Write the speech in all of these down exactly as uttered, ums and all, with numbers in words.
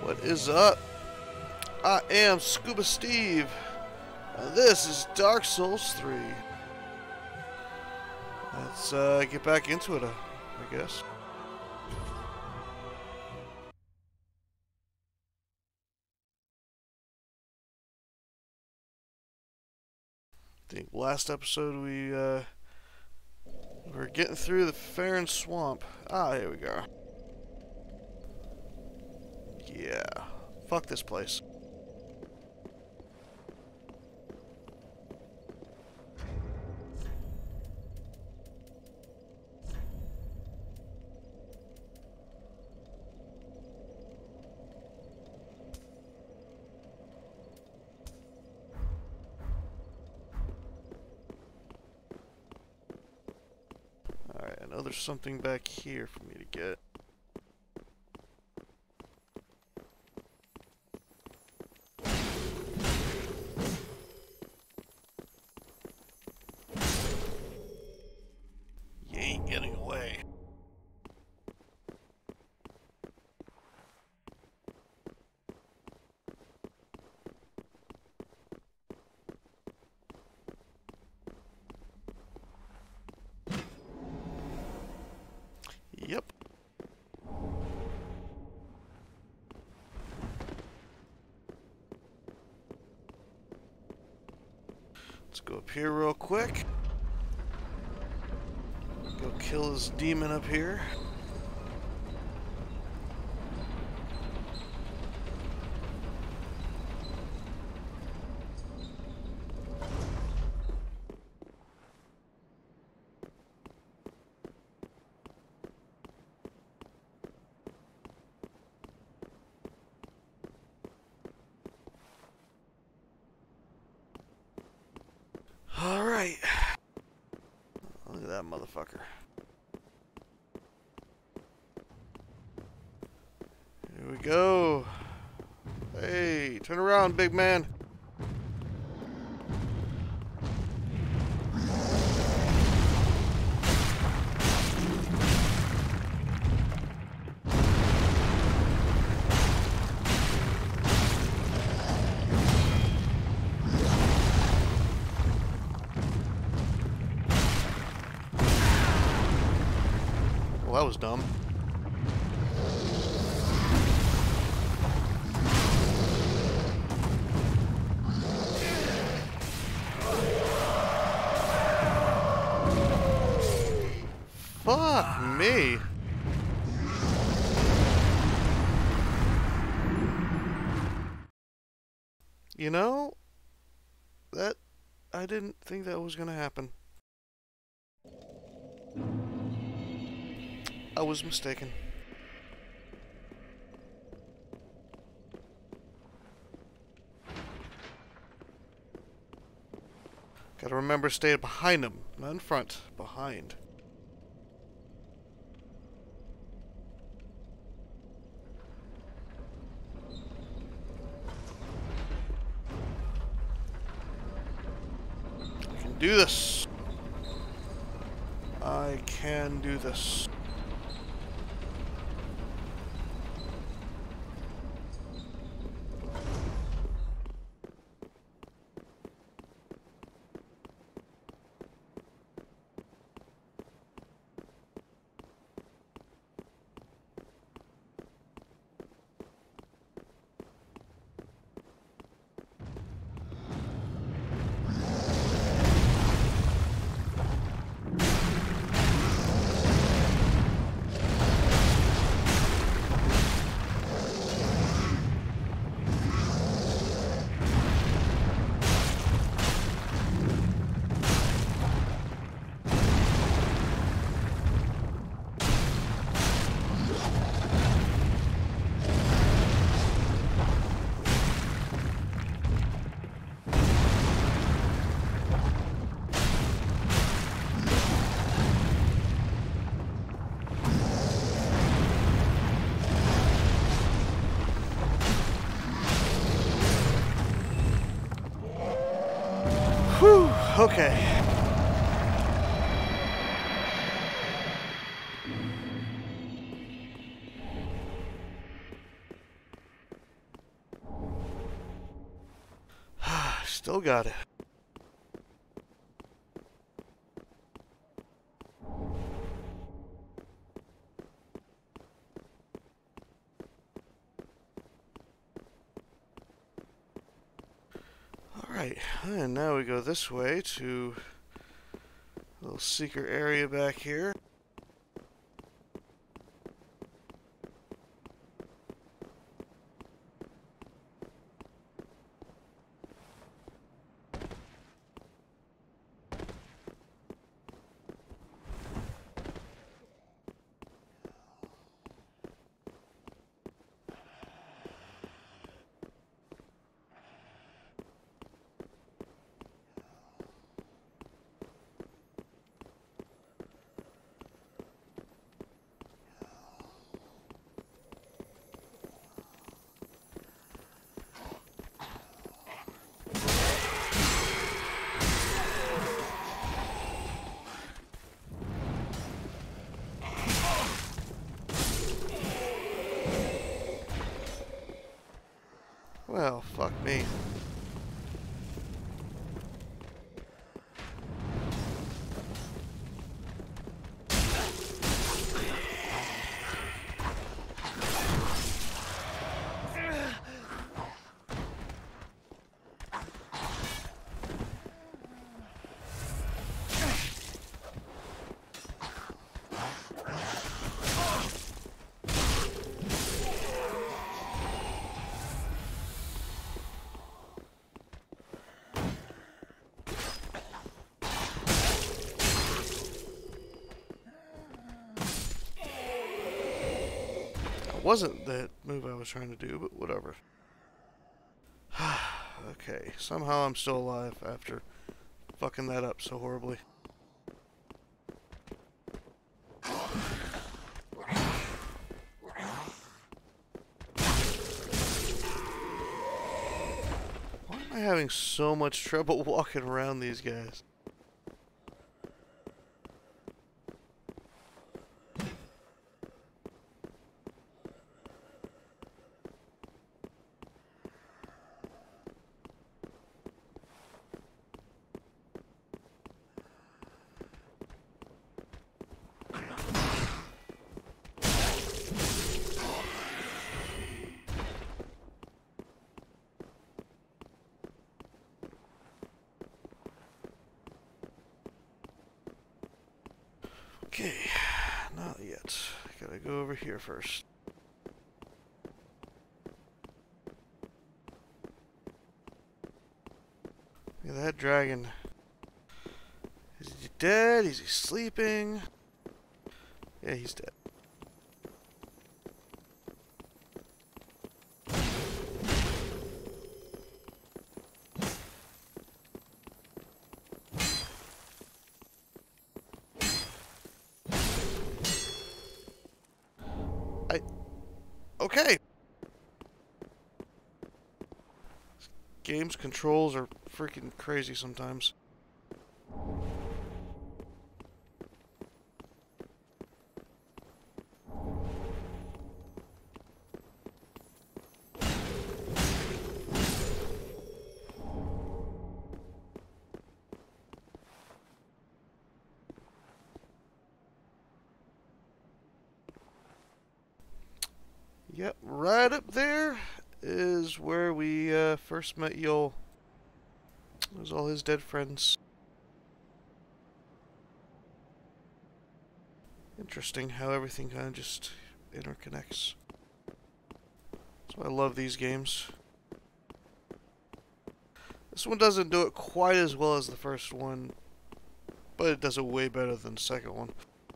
What is up? I am Scuba Steve. And this is Dark Souls three. Let's uh, get back into it, uh, I guess. I think last episode we uh, were getting through the Farron Swamp. Ah, here we go. Yeah. Fuck this place. Alright, I know there's something back here for me to get. You ain't getting away. Yep. Let's go up here real quick. Go kill this demon up here. Alright. Look at that motherfucker. Here we go. Hey, turn around, big man. Well, that was dumb. Fuck me. You know, that I didn't think that was gonna happen. I was mistaken. Gotta remember to stay behind him, not in front, behind. I can do this. I can do this. Whew, okay. Still got it. Alright, and now we go this way to a little secret area back here. Well, fuck me. Wasn't that move I was trying to do, but whatever. Okay, somehow I'm still alive after fucking that up so horribly. Why am I having so much trouble walking around these guys? Okay, not yet. Gotta go over here first. Look at that dragon. Is he dead? Is he sleeping? Yeah, he's dead. Okay. Game's controls are freaking crazy sometimes. Yep, right up there is where we uh, first met Yoel. There's all his dead friends. Interesting how everything kind of just interconnects. That's why I love these games. This one doesn't do it quite as well as the first one, but it does it way better than the second one.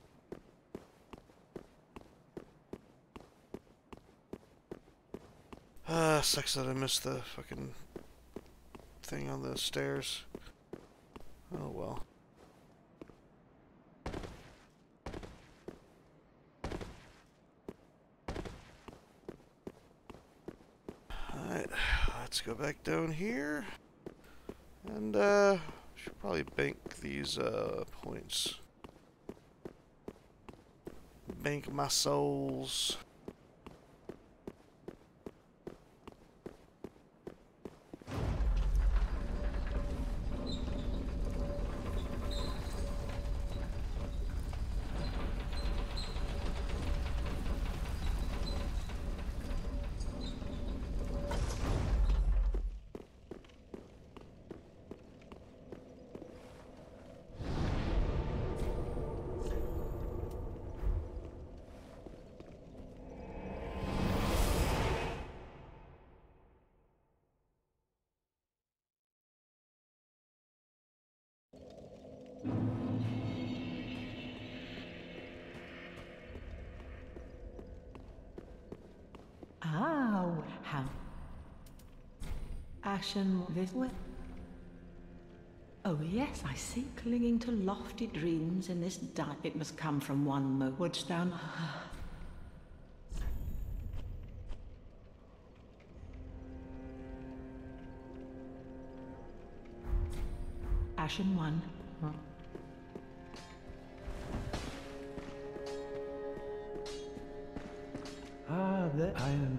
Ah, sucks that I missed the fucking thing on the stairs. Oh well. Alright, let's go back down here. And, uh, should probably bank these, uh, points. Bank my souls. How? Ashen this way? Oh yes, I see. Clinging to lofty dreams in this dark. It must come from one mo. Wouldst thou? Ashen one. Huh? Ah, there I am.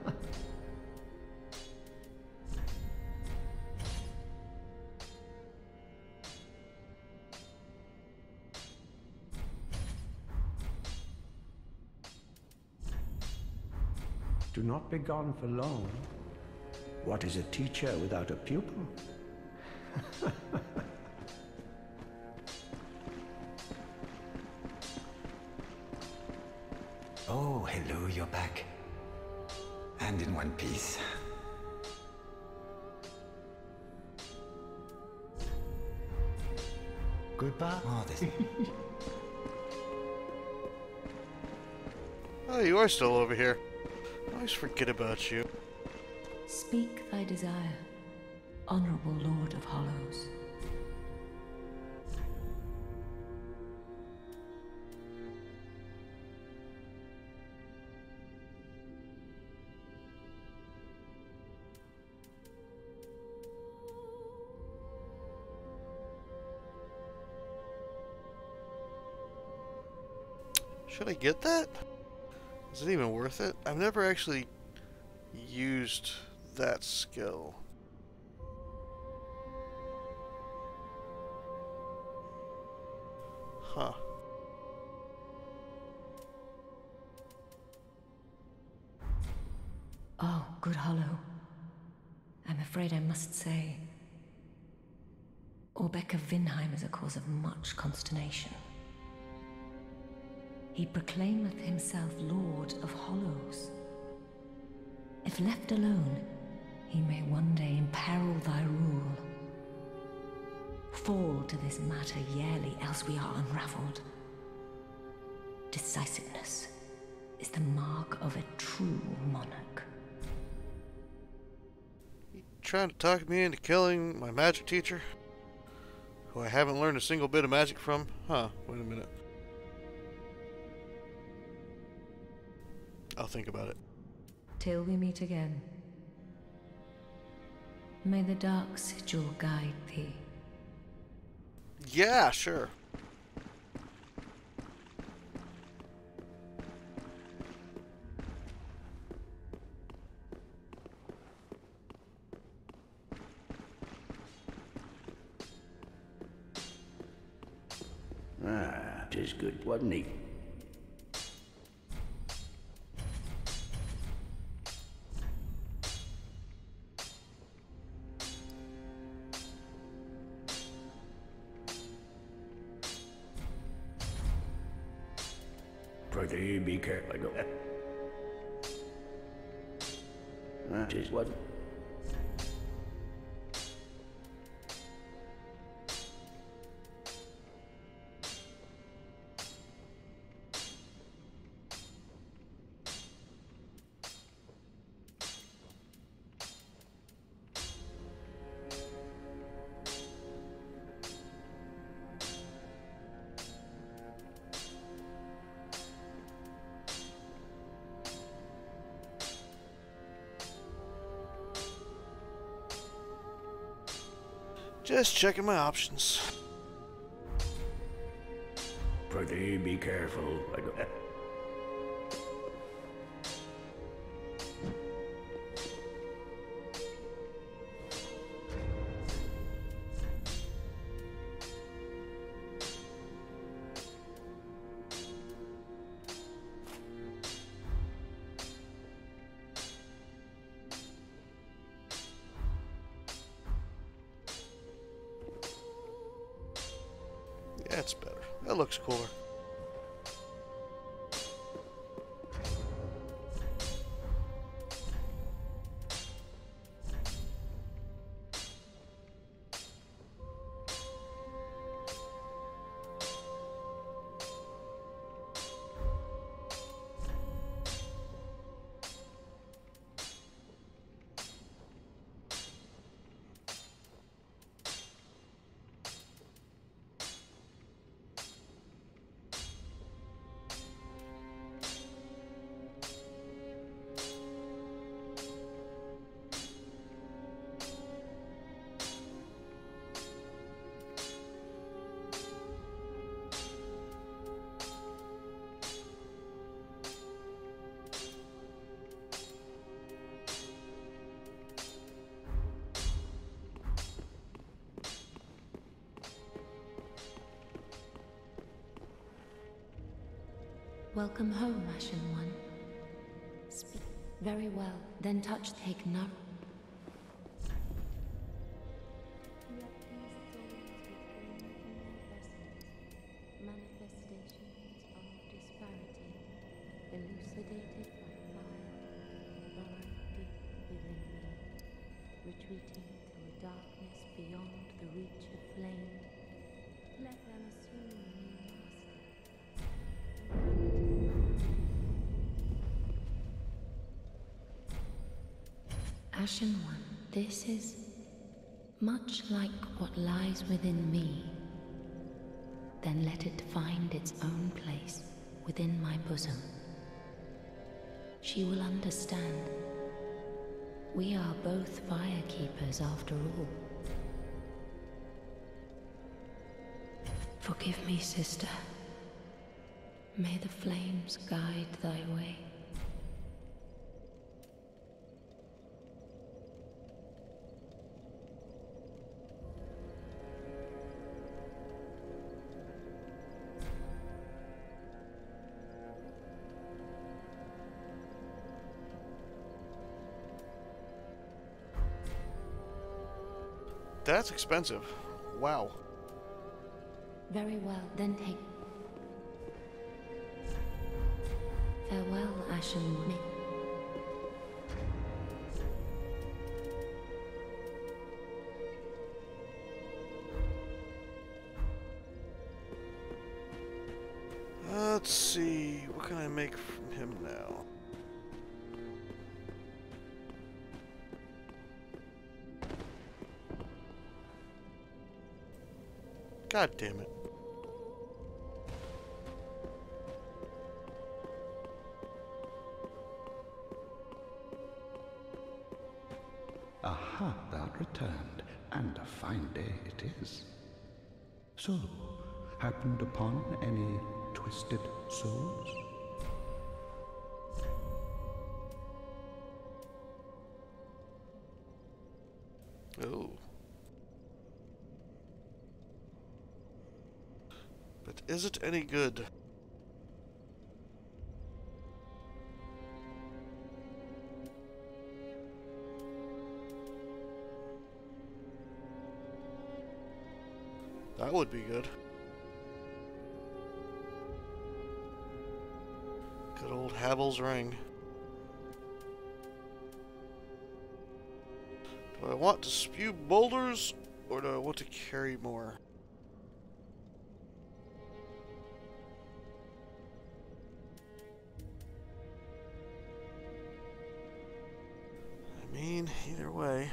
Do not be gone for long. What is a teacher without a pupil? Oh, hello, you're back. And in one piece. Goodbye. Oh, this... Oh, you are still over here. I always forget about you. Speak thy desire, honorable Lord of Hollows. Should I get that? Is it even worth it? I've never actually used that skill. Huh. Oh, good Hollow. I'm afraid I must say, Orbeck of Vinheim is a cause of much consternation. He proclaimeth himself Lord of Hollows. If left alone, he may one day imperil thy rule. Fall to this matter yearly, else we are unraveled. Decisiveness is the mark of a true monarch. You trying to talk me into killing my magic teacher? Who I haven't learned a single bit of magic from? Huh, wait a minute. I'll think about it. Till we meet again. May the dark sigil guide thee. Yeah, sure. Ah, 'tis good, wasn't he? Prithee, be careful. I go. Ah, 'tis wasn't. Just checking my options. Prithee, be careful. I go. Yeah, it's better. That looks cooler. Welcome home, Ashen One. Speak. Very well. Then touch. Take no. Retreating to a darkness beyond the reach of flame. Let them assume a new master. Ashen One, this is much like what lies within me. Then let it find its own place within my bosom. She will understand. We are both firekeepers after all. Forgive me, sister. May the flames guide thy way. That's expensive. Wow. Very well, then take... Farewell, Ashen One. Let's see, what can I make from him now? God damn it. Aha, thou returned, and a fine day it is. So, happened upon any twisted souls? Oh. But is it any good? That would be good. Good old Havel's ring. Do I want to spew boulders, or do I want to carry more? I mean, either way.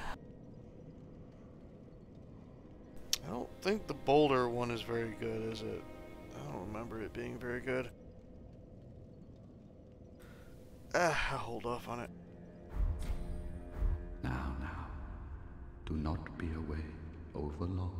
I don't think the boulder one is very good, is it? I don't remember it being very good. Ah, I'll hold off on it. Now, now, do not be away over long.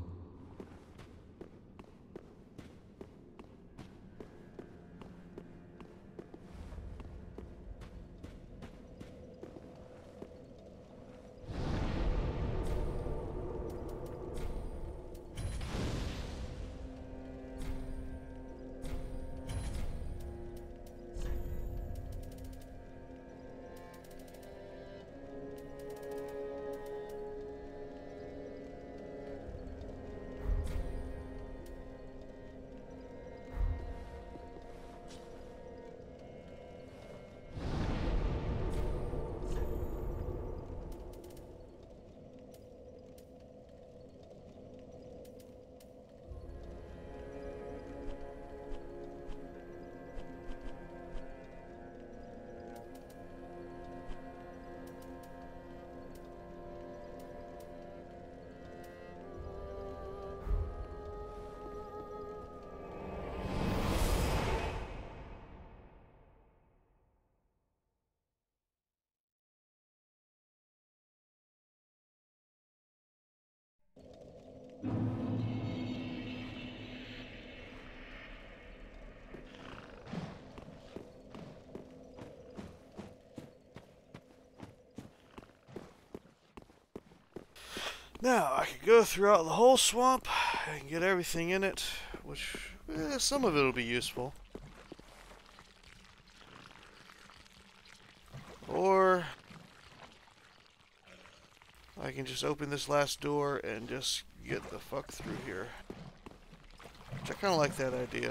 Now, I could go throughout the whole swamp and get everything in it, which, eh, some of it will be useful. I can just open this last door and just get the fuck through here. Which I kind of like that idea.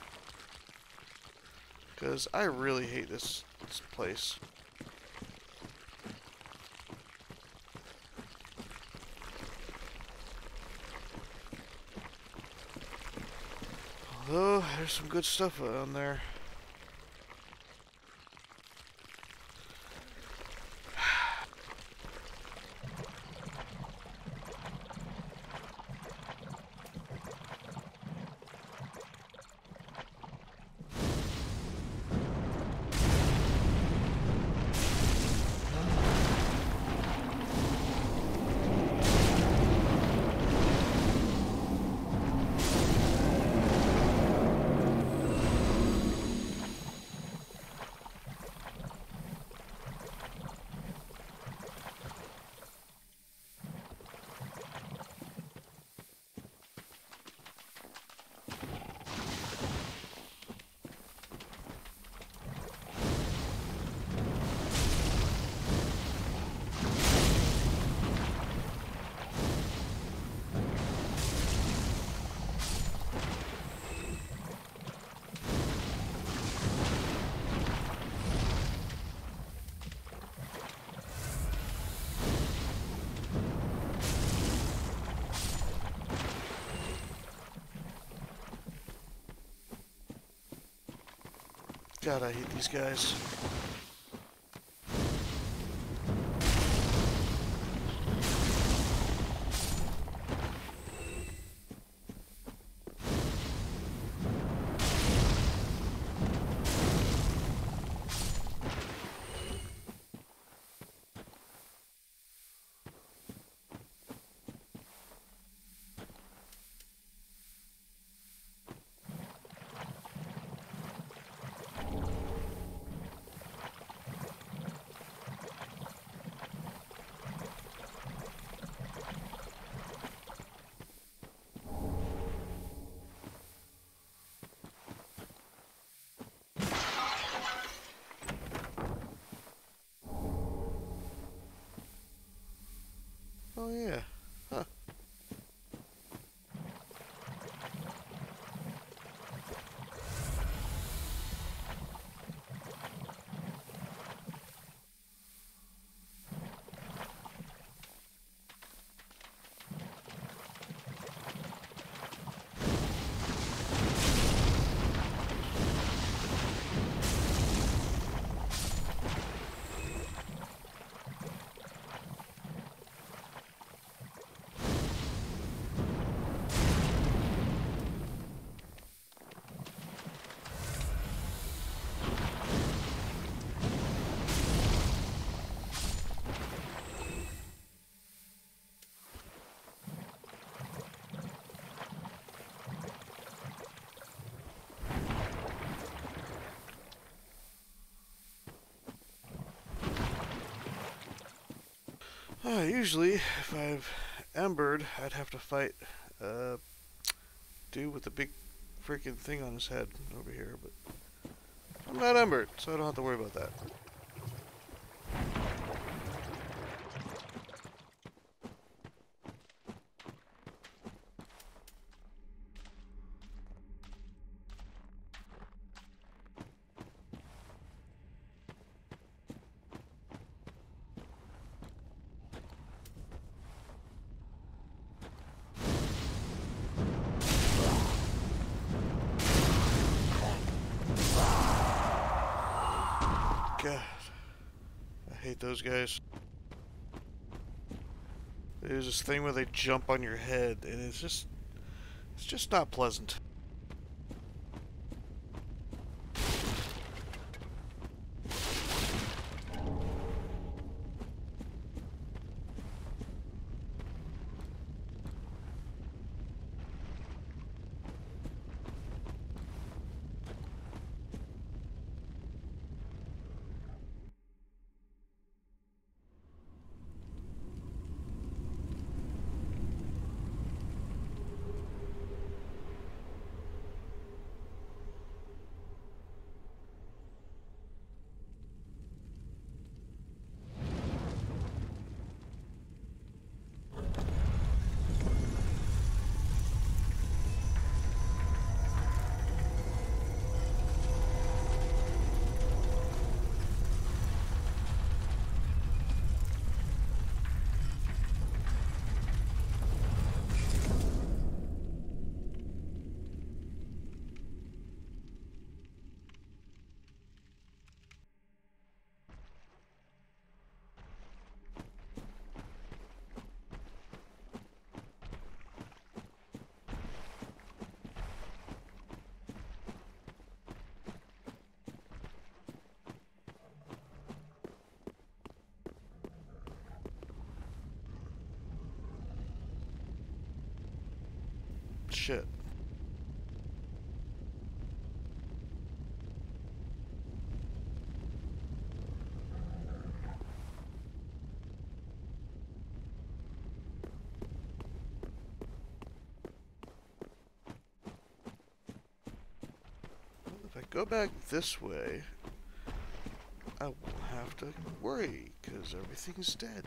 Because I really hate this, this place. Although, there's some good stuff on there. God, I hate these guys. Oh yeah. Huh. Uh, usually, if I've embered, I'd have to fight uh, dude with the big freaking thing on his head over here, but I'm not embered, so I don't have to worry about that. God, I hate those guys. There's this thing where they jump on your head, and it's just, it's just not pleasant. Shit. Well, if I go back this way, I won't have to worry, because everything's dead.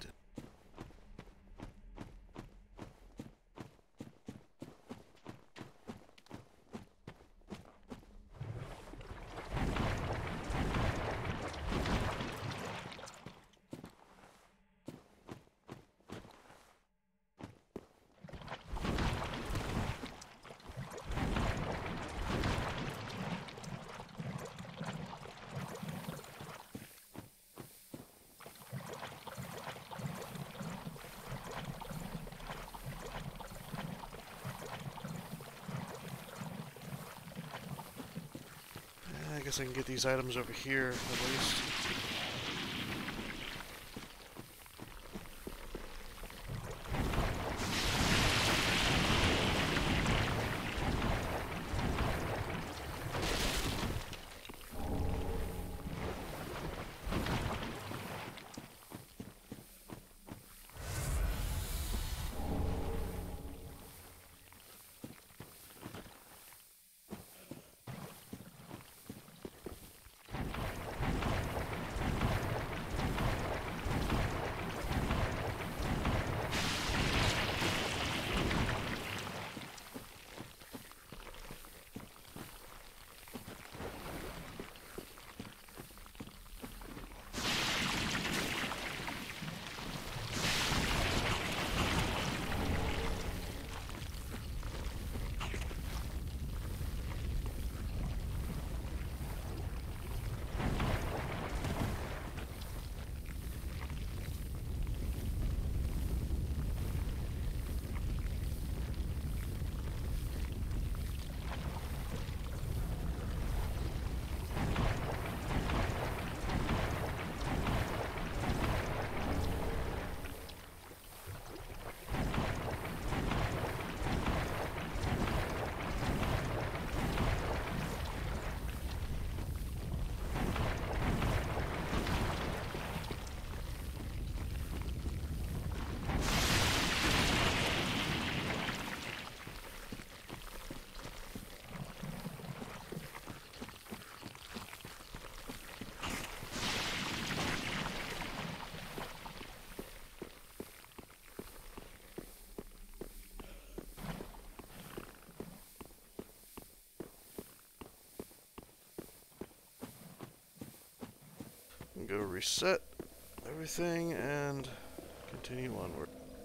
I guess I can get these items over here, at least. Go reset everything and continue onward.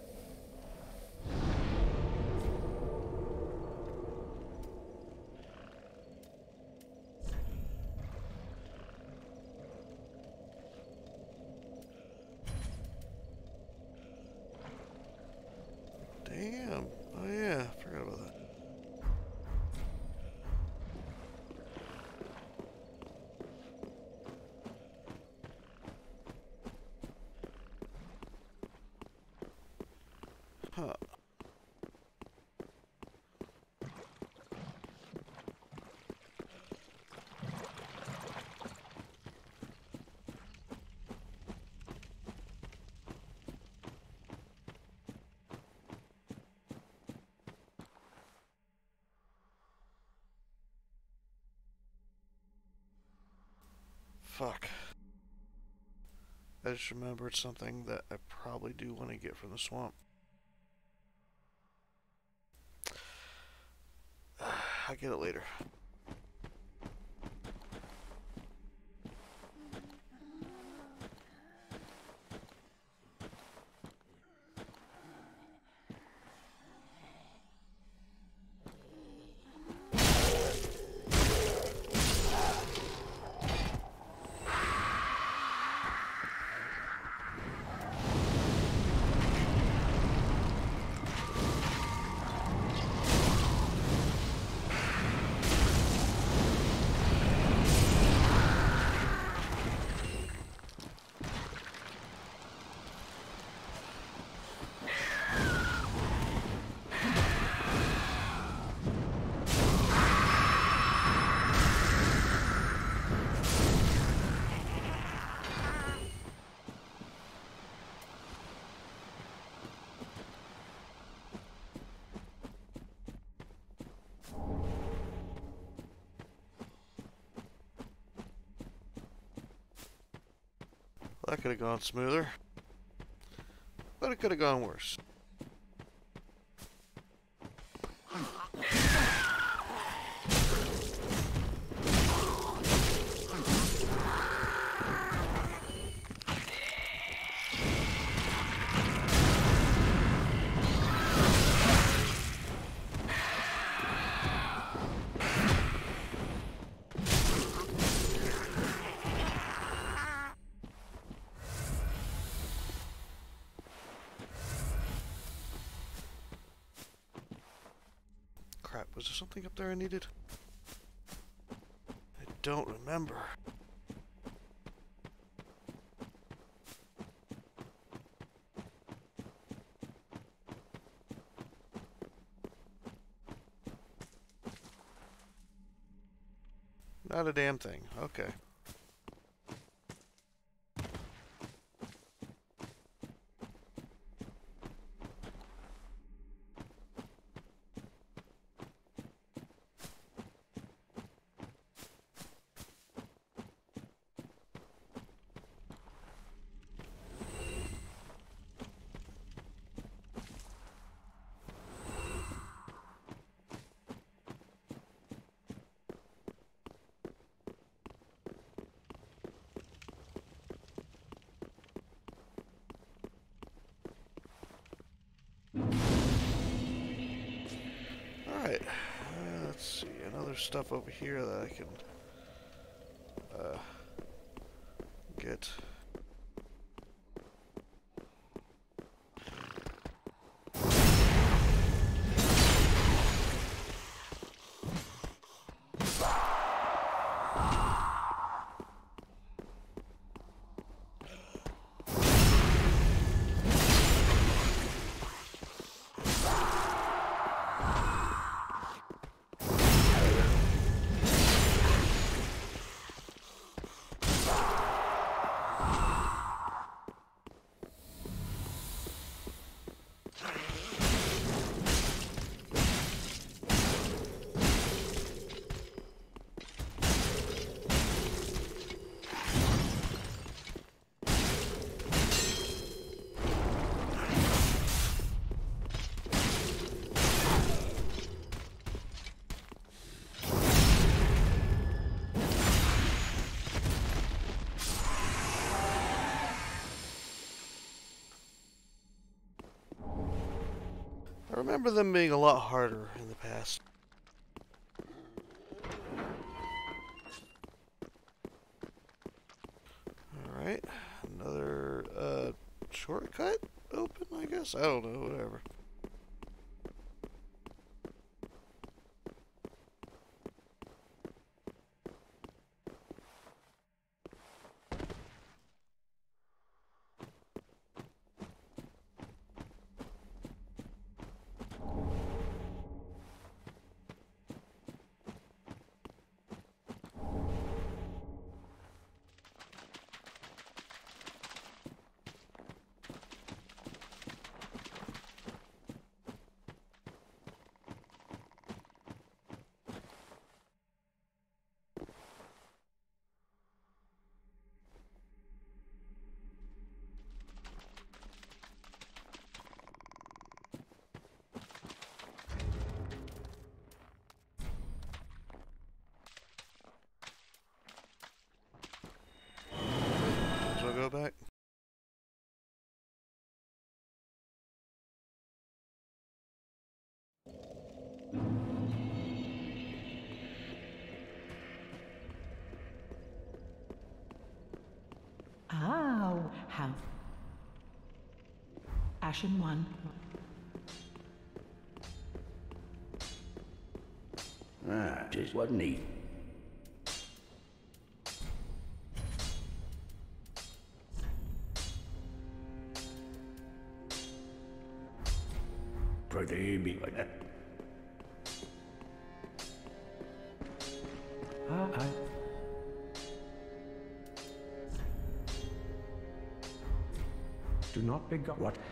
Damn. Oh yeah, forgot about that. Huh. Fuck. I just remembered something that I probably do want to get from the swamp. I'll get it later. That could have gone smoother. But it could have gone worse. Crap, was there something up there I needed? I don't remember. Not a damn thing. Okay. Alright, uh, let's see, another stuff over here that I can uh, get. I remember them being a lot harder in the past. Alright, another uh, shortcut open, I guess? I don't know, whatever. So go back. Oh, how. Ashen one. Ah, just wasn't he? Pretty big like that. Ah, I. Do not be got what?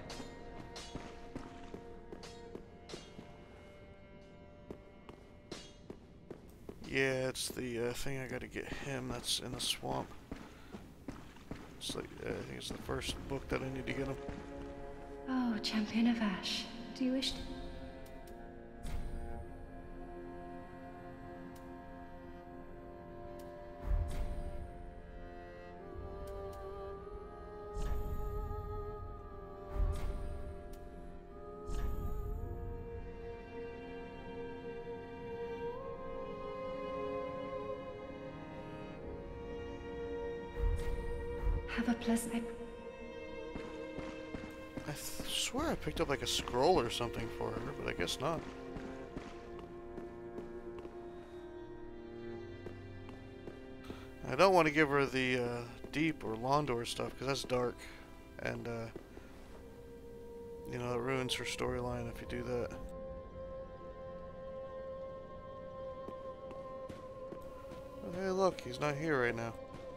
Yeah, it's the uh, thing I gotta get him that's in the swamp. Let's It's like, uh, I think it's the first book that I need to get him. Oh, Champion of Ash, do you wish to... Have a pleasant... I th swear I picked up like a scroll or something for her, but I guess not. I don't want to give her the uh, Deep or Londor stuff because that's dark, and uh, you know, it ruins her storyline if you do that. But hey, look, he's not here right now.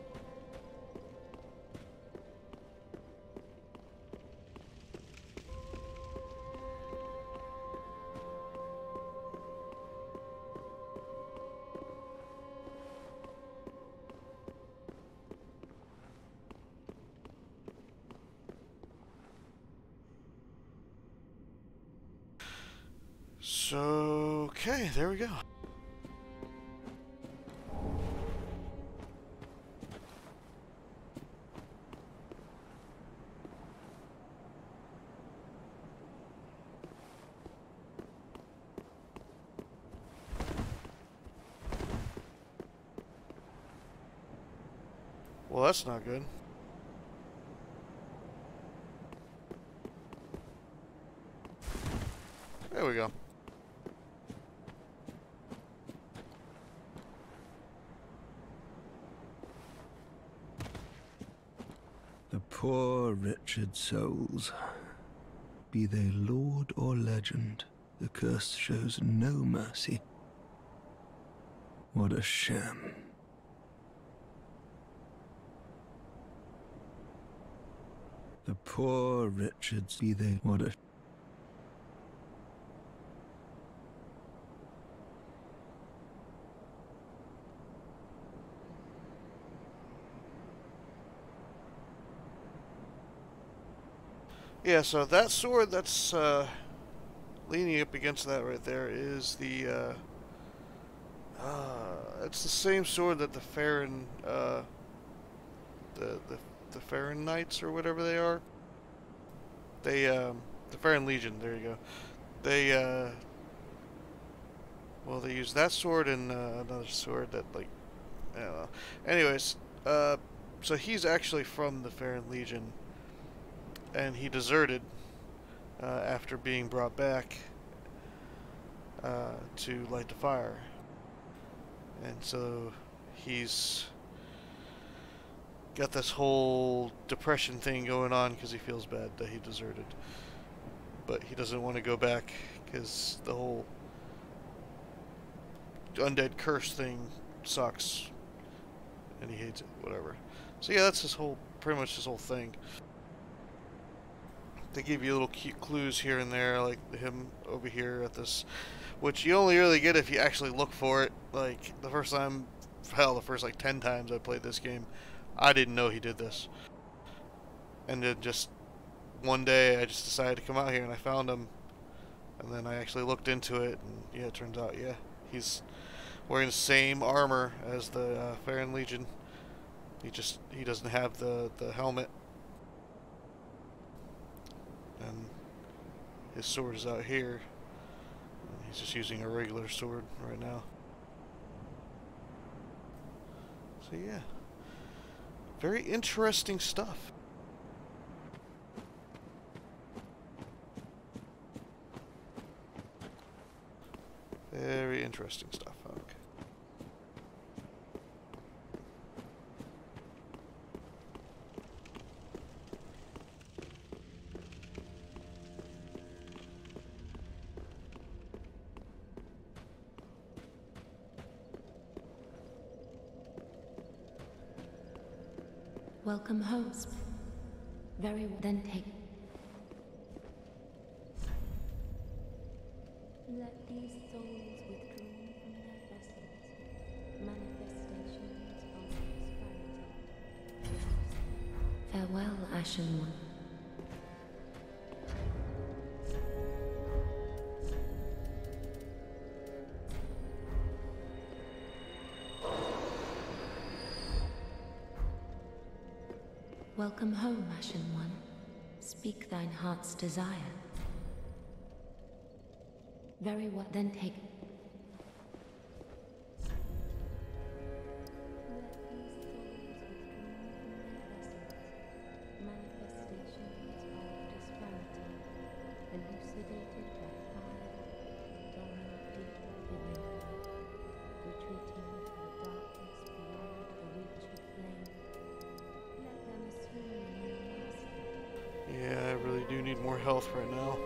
So, okay, there we go. Well, that's not good. There we go. The poor wretched souls, be they lord or legend, the curse shows no mercy. What a sham. The poor wretched, be they what a... Yeah, so that sword that's uh, leaning up against that right there is the, uh, uh, it's the same sword that the Farron, uh, the, the, the Farron Knights or whatever they are, they, um, the Farron Legion, there you go, they, uh, well, they use that sword and uh, another sword that, like, I don't know. Anyways, uh, so he's actually from the Farron Legion. And he deserted uh, after being brought back uh, to light the fire. And so he's got this whole depression thing going on because he feels bad that he deserted. But he doesn't want to go back because the whole undead curse thing sucks. And he hates it, whatever. So yeah, that's his whole, pretty much his whole thing. They give you little cute clues here and there, like him over here at this, which you only really get if you actually look for it. Like, the first time, hell, the first like ten times I played this game, I didn't know he did this. And then just one day, I just decided to come out here and I found him. And then I actually looked into it, and yeah, it turns out, yeah, he's wearing the same armor as the uh, Farron Legion. He just, he doesn't have the, the helmet. And his sword is out here. And he's just using a regular sword right now. So yeah. Very interesting stuff. Very interesting stuff. Okay. Welcome home. Very well. Then take. Let these souls withdrawn from their vessels, manifestations of prosperity. Ashen One. Welcome home, Ashen One. Speak thine heart's desire. Very well, then take... Yeah, I really do need more health right now.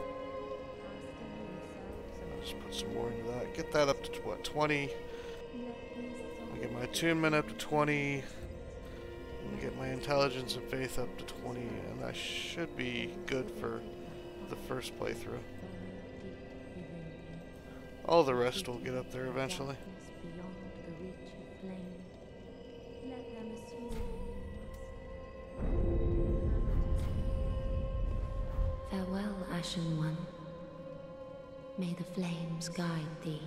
I'll just put some more into that. Get that up to, what, twenty? I get my attunement up to twenty. And get my intelligence and faith up to twenty. And I should be good for the first playthrough. All the rest will get up there eventually. Farewell, Ashen One. May the flames guide thee.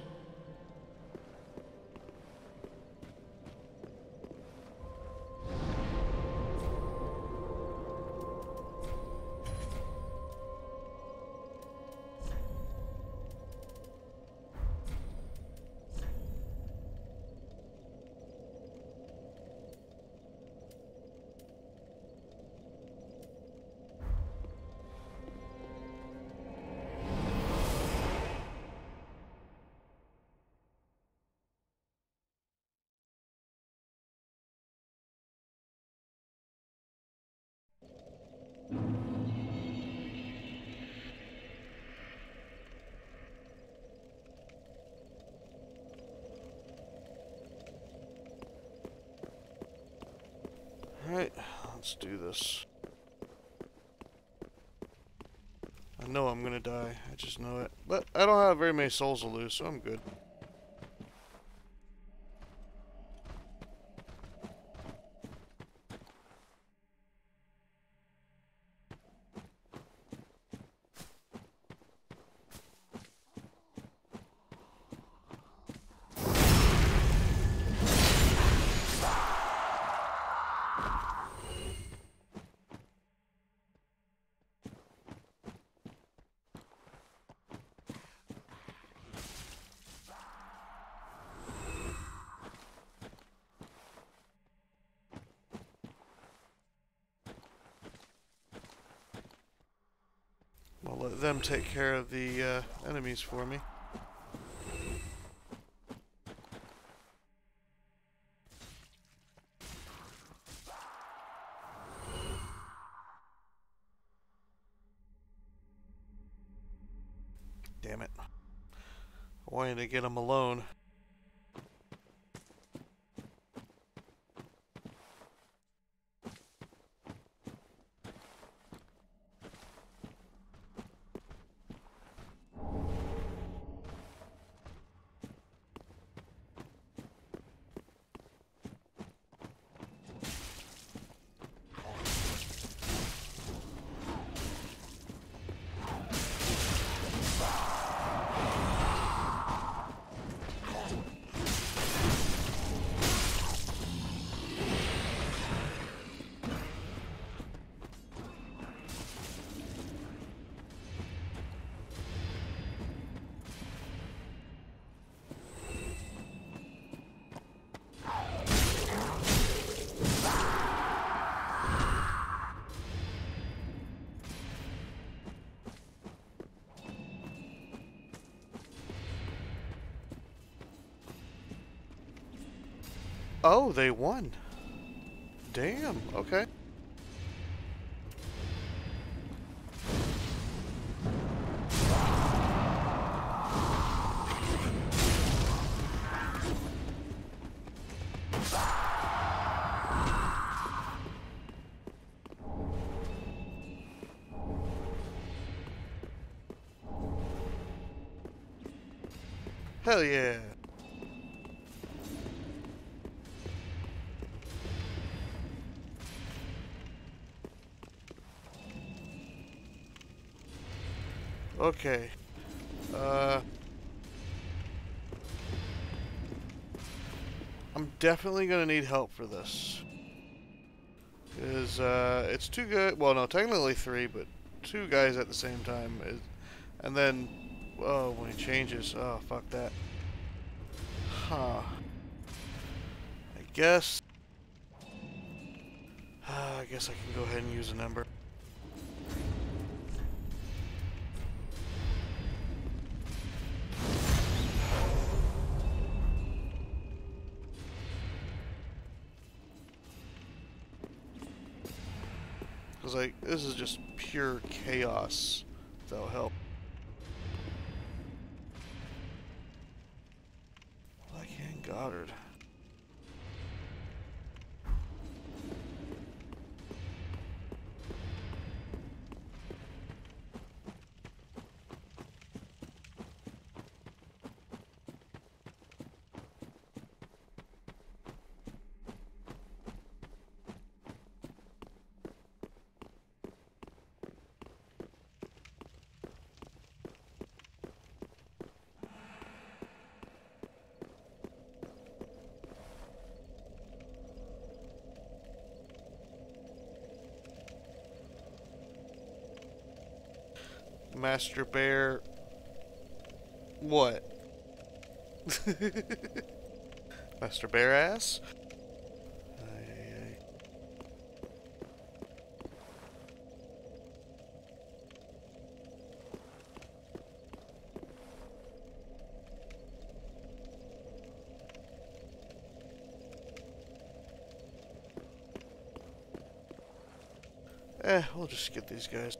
Alright, let's do this. I know I'm gonna die, I just know it. But I don't have very many souls to lose, so I'm good. I'll let them take care of the uh, enemies for me. Damn it. I wanted to get them alone. Oh, they won. Damn, okay. Hell yeah. Okay. Uh, I'm definitely gonna need help for this. Is uh, it's two good. Well, no, technically three, but two guys at the same time. Is, and then, oh, when he changes, oh fuck that. Huh. I guess. Uh, I guess I can go ahead and use an ember. Because, like, this is just pure chaos. That'll help. Blackhand Goddard. Master Bear. What? Master Bear ass? Aye, aye, aye. Eh, we'll just get these guys.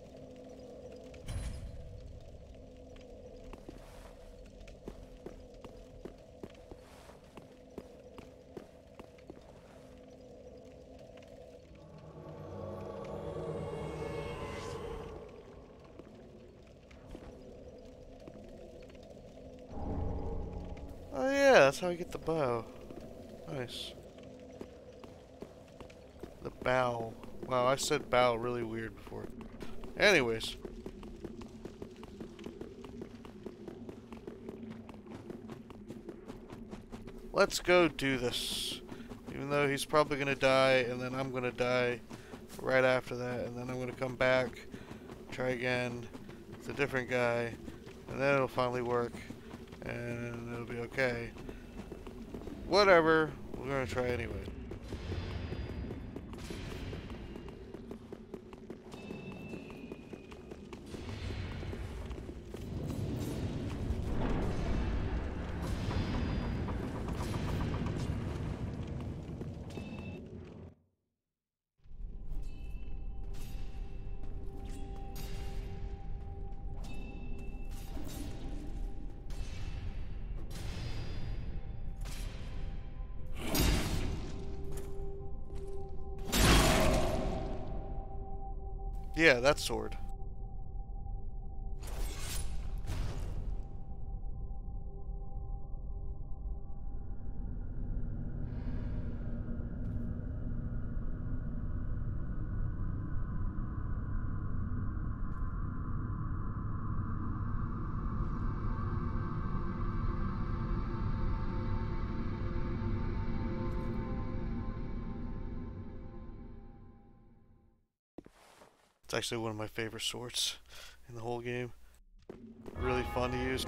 Oh yeah, that's how I get the bow. Nice. The bow. Wow, I said bow really weird before. Anyways. Let's go do this. Even though he's probably gonna die, and then I'm gonna die right after that, and then I'm gonna come back, try again. It's a different guy, and then it'll finally work. And it'll be okay. Whatever, we're gonna try anyway. Yeah, that sword. It's actually one of my favorite swords in the whole game. Really fun to use.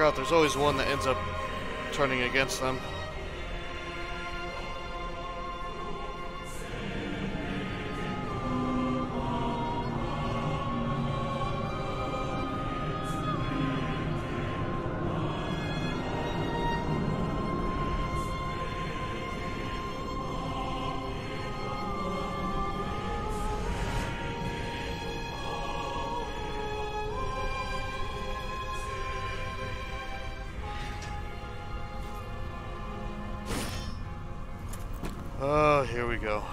forgot there's always one that ends up turning against them. Oh, here we go.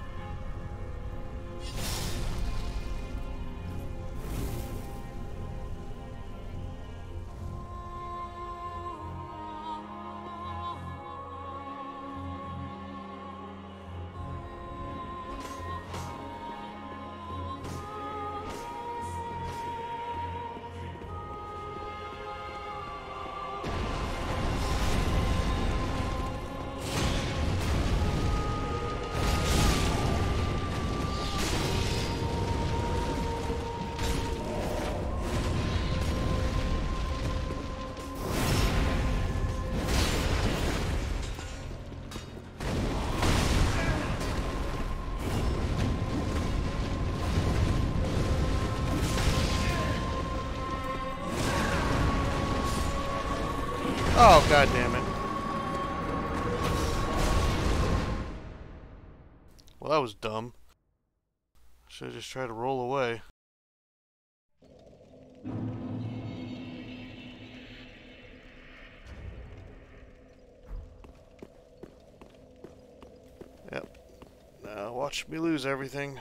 Oh, god damn it. Well, that was dumb. Should have just tried to roll away. Yep. Now watch me lose everything.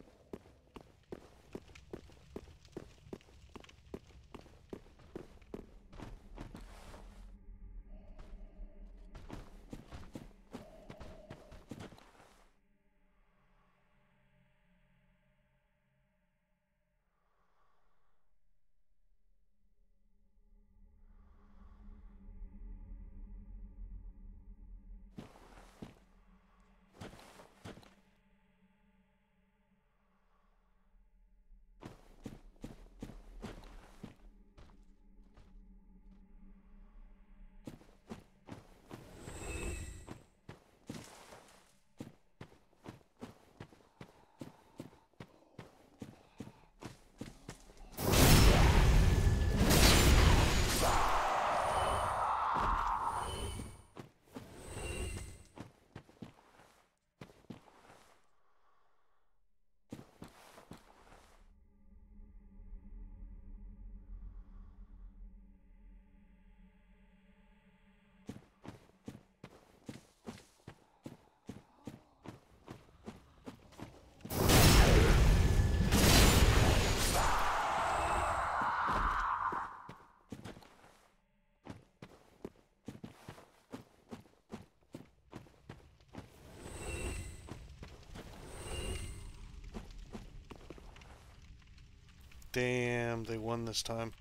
Damn, they won this time.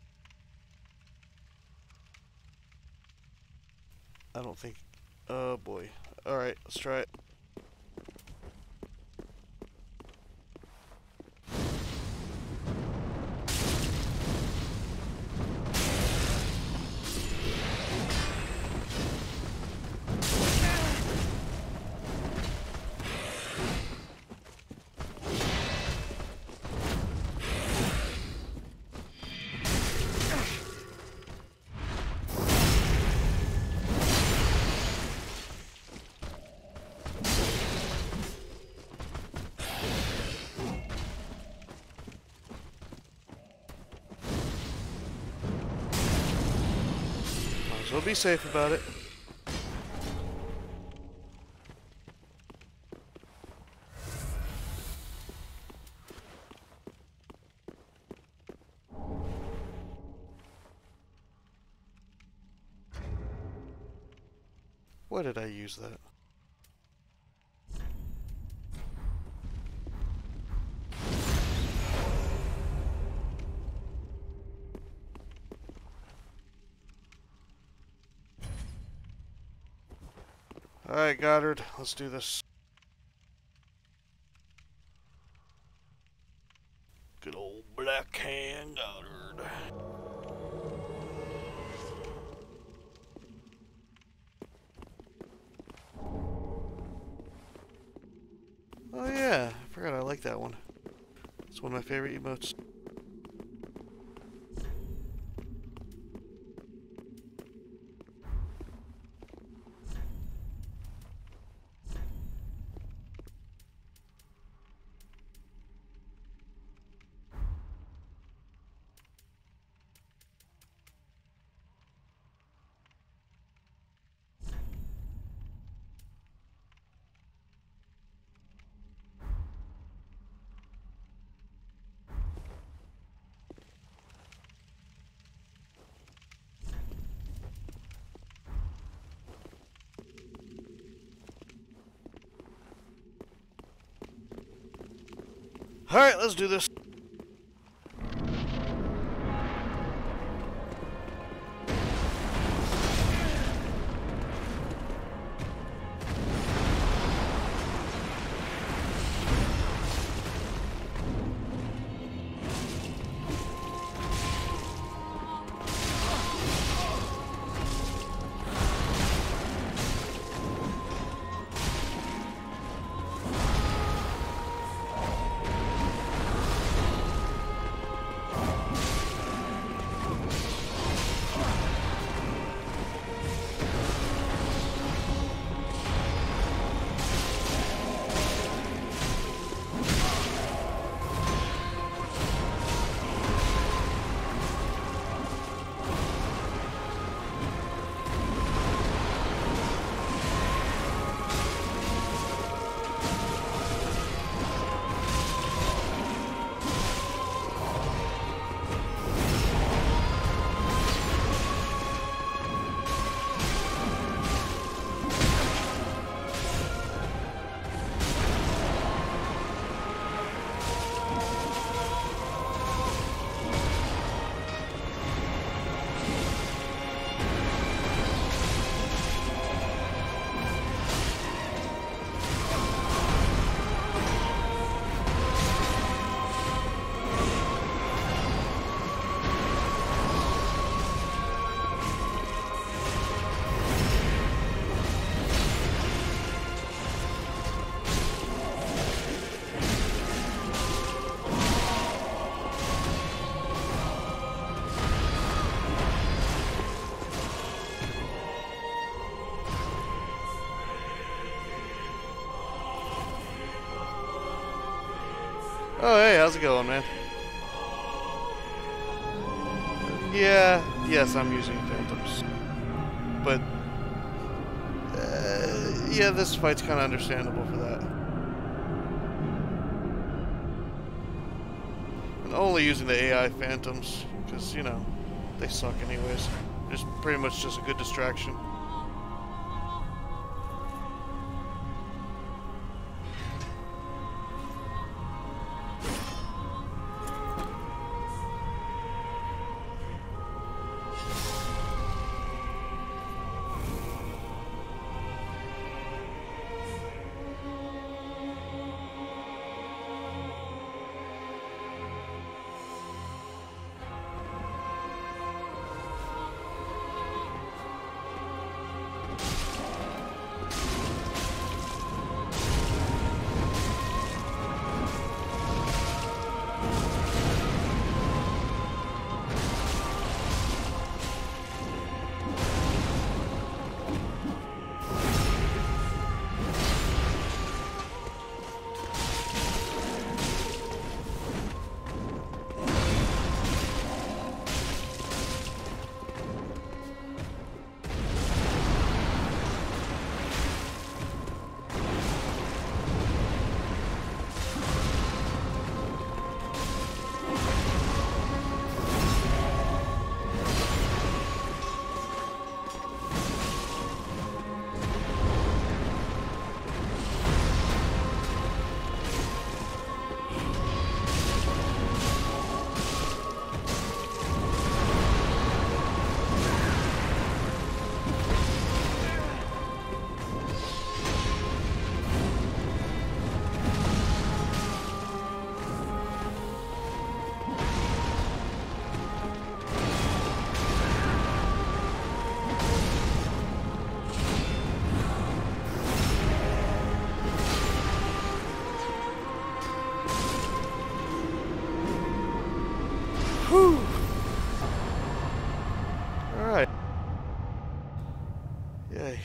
I don't think... Oh boy. Alright, let's try it. So be safe about it. Why did I use that? Alright, Goddard, let's do this. Good old Black Hand Goddard. like that one. It's one of my favorite emotes. Alright, let's do this. Oh, hey, how's it going, man? Yeah, yes, I'm using Phantoms. But, uh, yeah, this fight's kind of understandable for that. And only using the A I Phantoms, because, you know, they suck anyways. It's pretty much just a good distraction. Whew. Alright. Yay.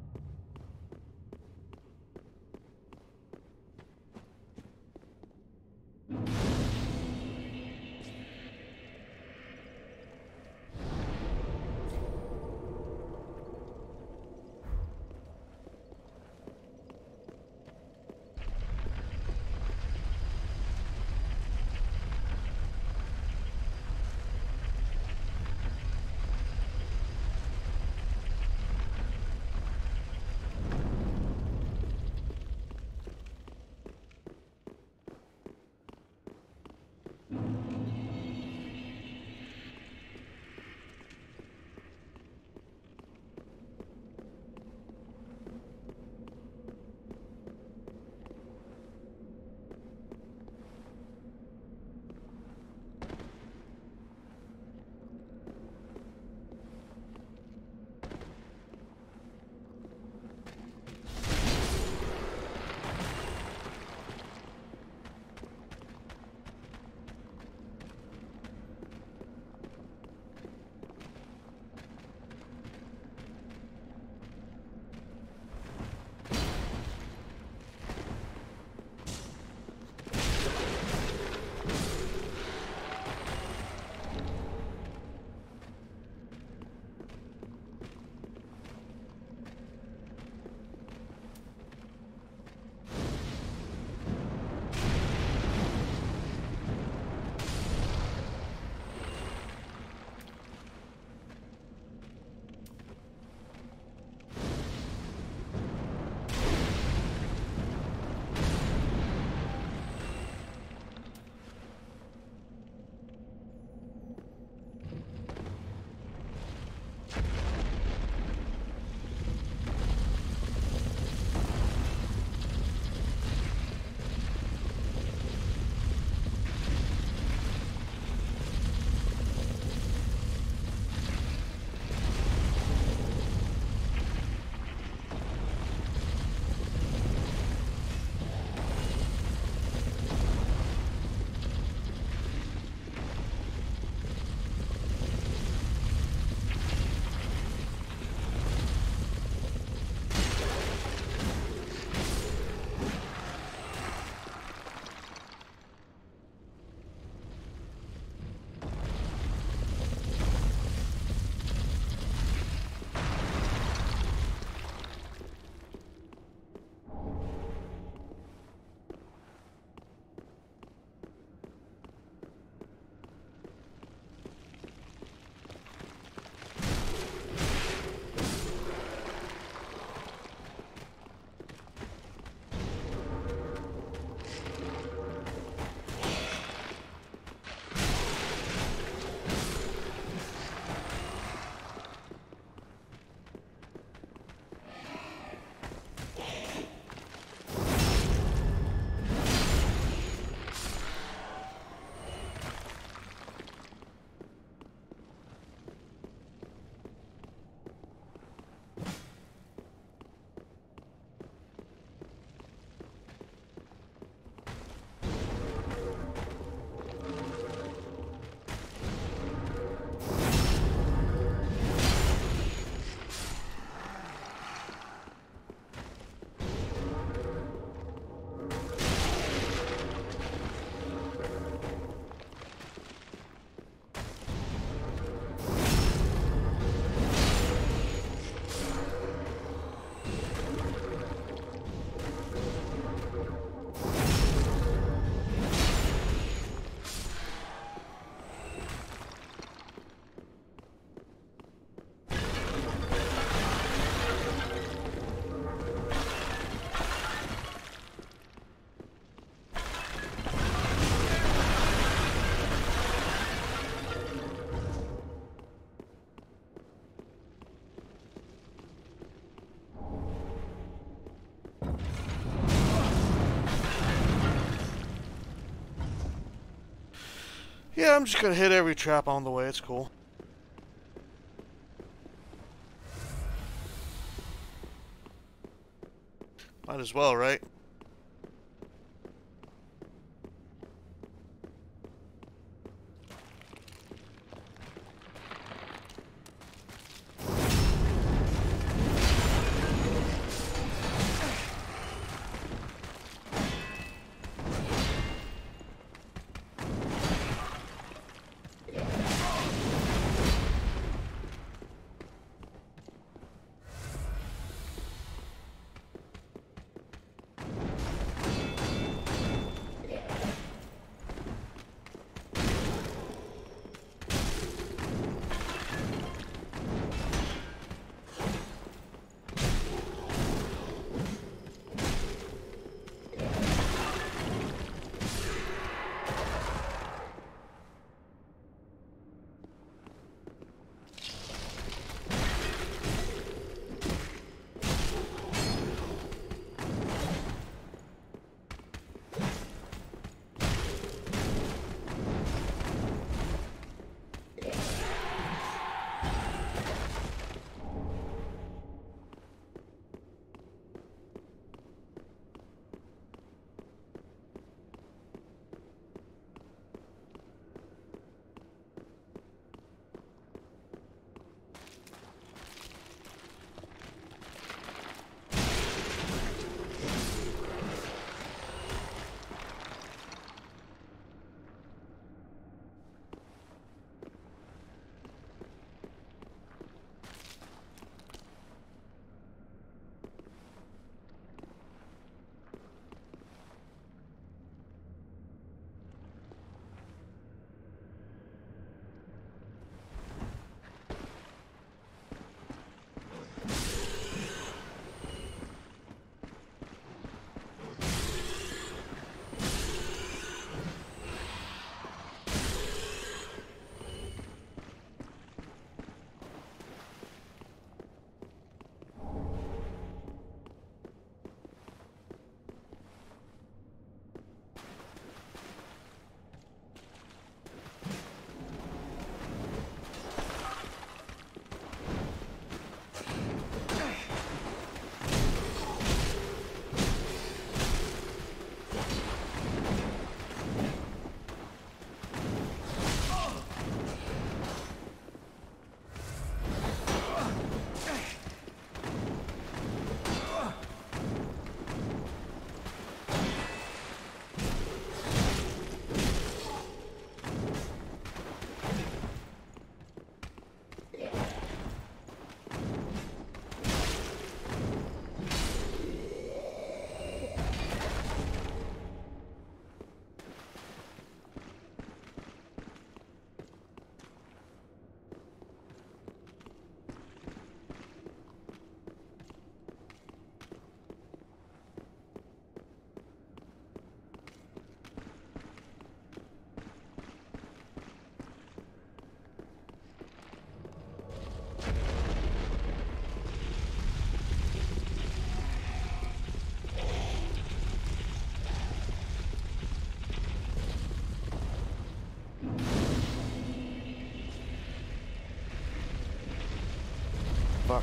Yeah, I'm just gonna hit every trap on the way. It's cool. Might as well, right? Fuck.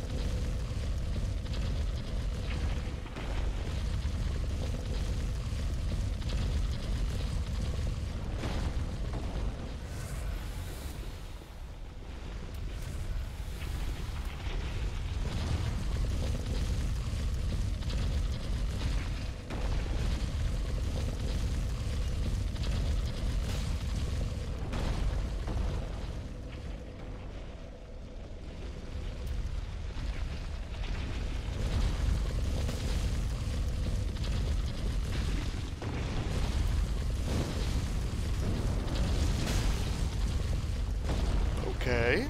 Okay.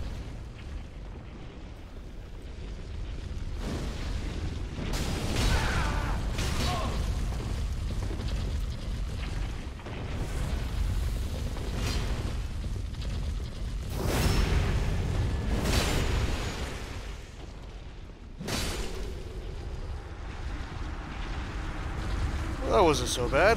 Well, that wasn't so bad.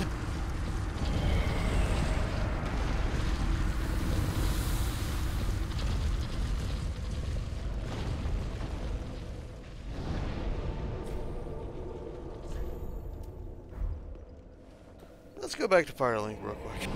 Let's go back to Firelink real quick.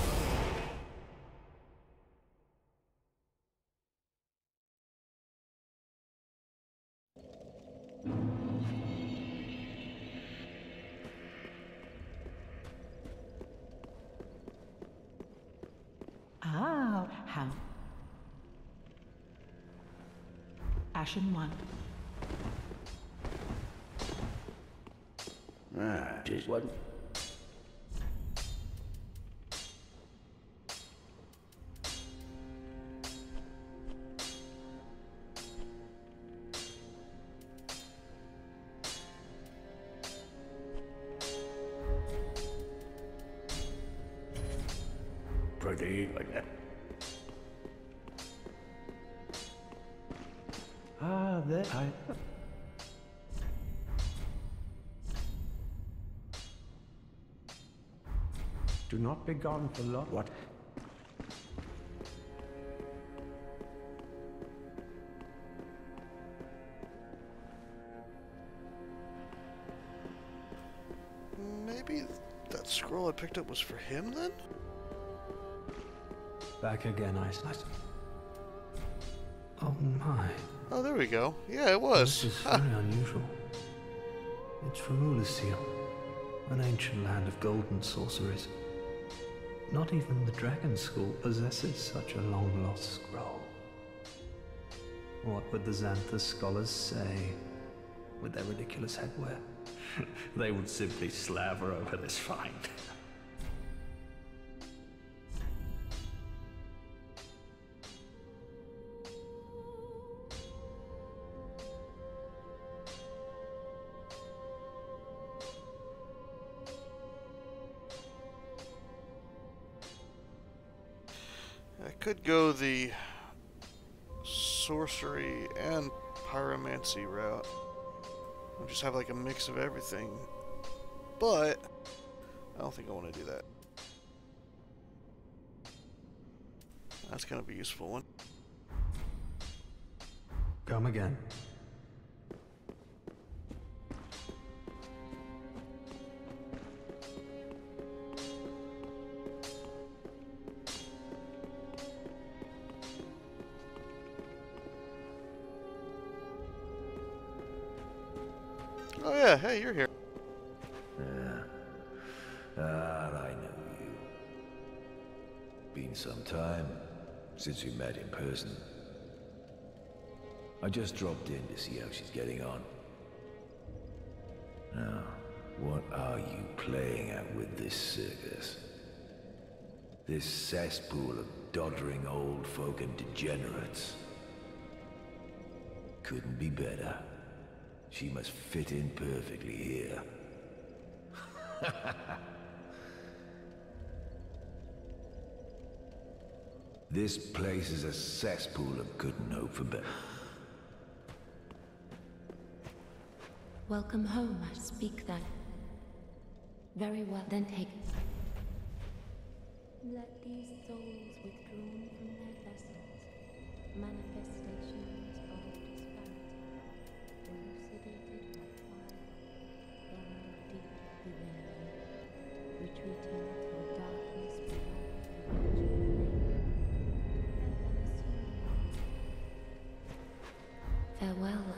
Ah, how? Ashen one. Ah, just what? Pretty like that. Ah, there I. Do not be gone for long. What? Maybe that scroll I picked up was for him then? Back again, I slice. Oh my. Oh, there we go. Yeah, it was. This is very unusual. It's from Ulasil, an ancient land of golden sorceries. Not even the Dragon School possesses such a long-lost scroll. What would the Xanthus scholars say with their ridiculous headwear? They would simply slaver over this find. I could go the sorcery and pyromancy route. I'll just have like a mix of everything. But I don't think I want to do that. That's kind of a useful one. Come again. Oh yeah, hey, you're here. Yeah. Ah, I know you. Been some time since we met in person. I just dropped in to see how she's getting on. Now, what are you playing at with this circus? This cesspool of doddering old folk and degenerates? Couldn't be better. She must fit in perfectly here. This place is a cesspool and couldn't hope for better. Welcome home, I speak that. Very well, then take... Let these souls withdrawn from their vessels, manifestations of despair.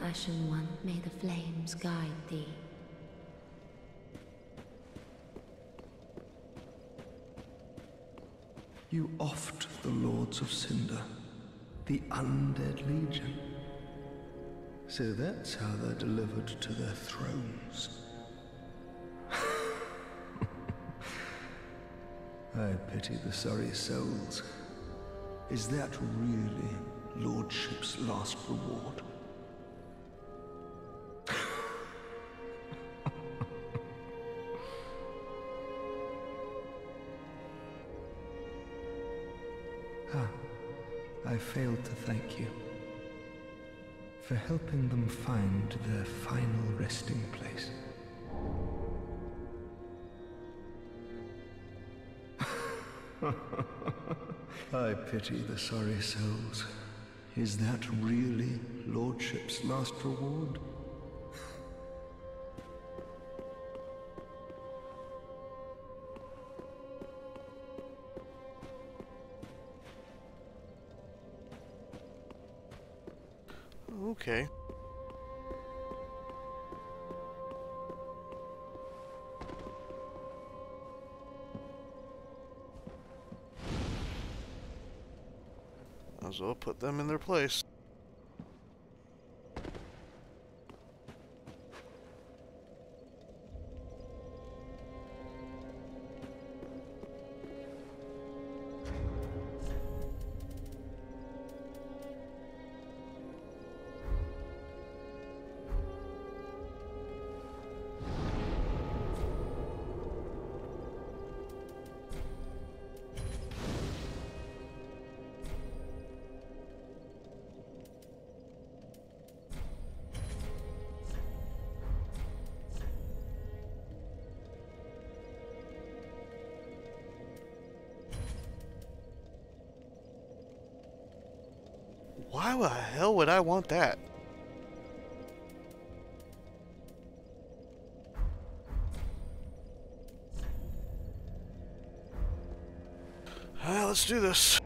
Ashen One, may the flames guide thee. You offed the Lords of Cinder, the Undead Legion. So that's how they're delivered to their thrones. I pity the sorry souls. Is that really Lordship's last reward? Ah, I failed to thank you for helping them find their final resting place. I pity the sorry souls. Is that really Lordship's last reward? Okay. Might as well put them in their place. Why the hell would I want that? Uh, let's do this.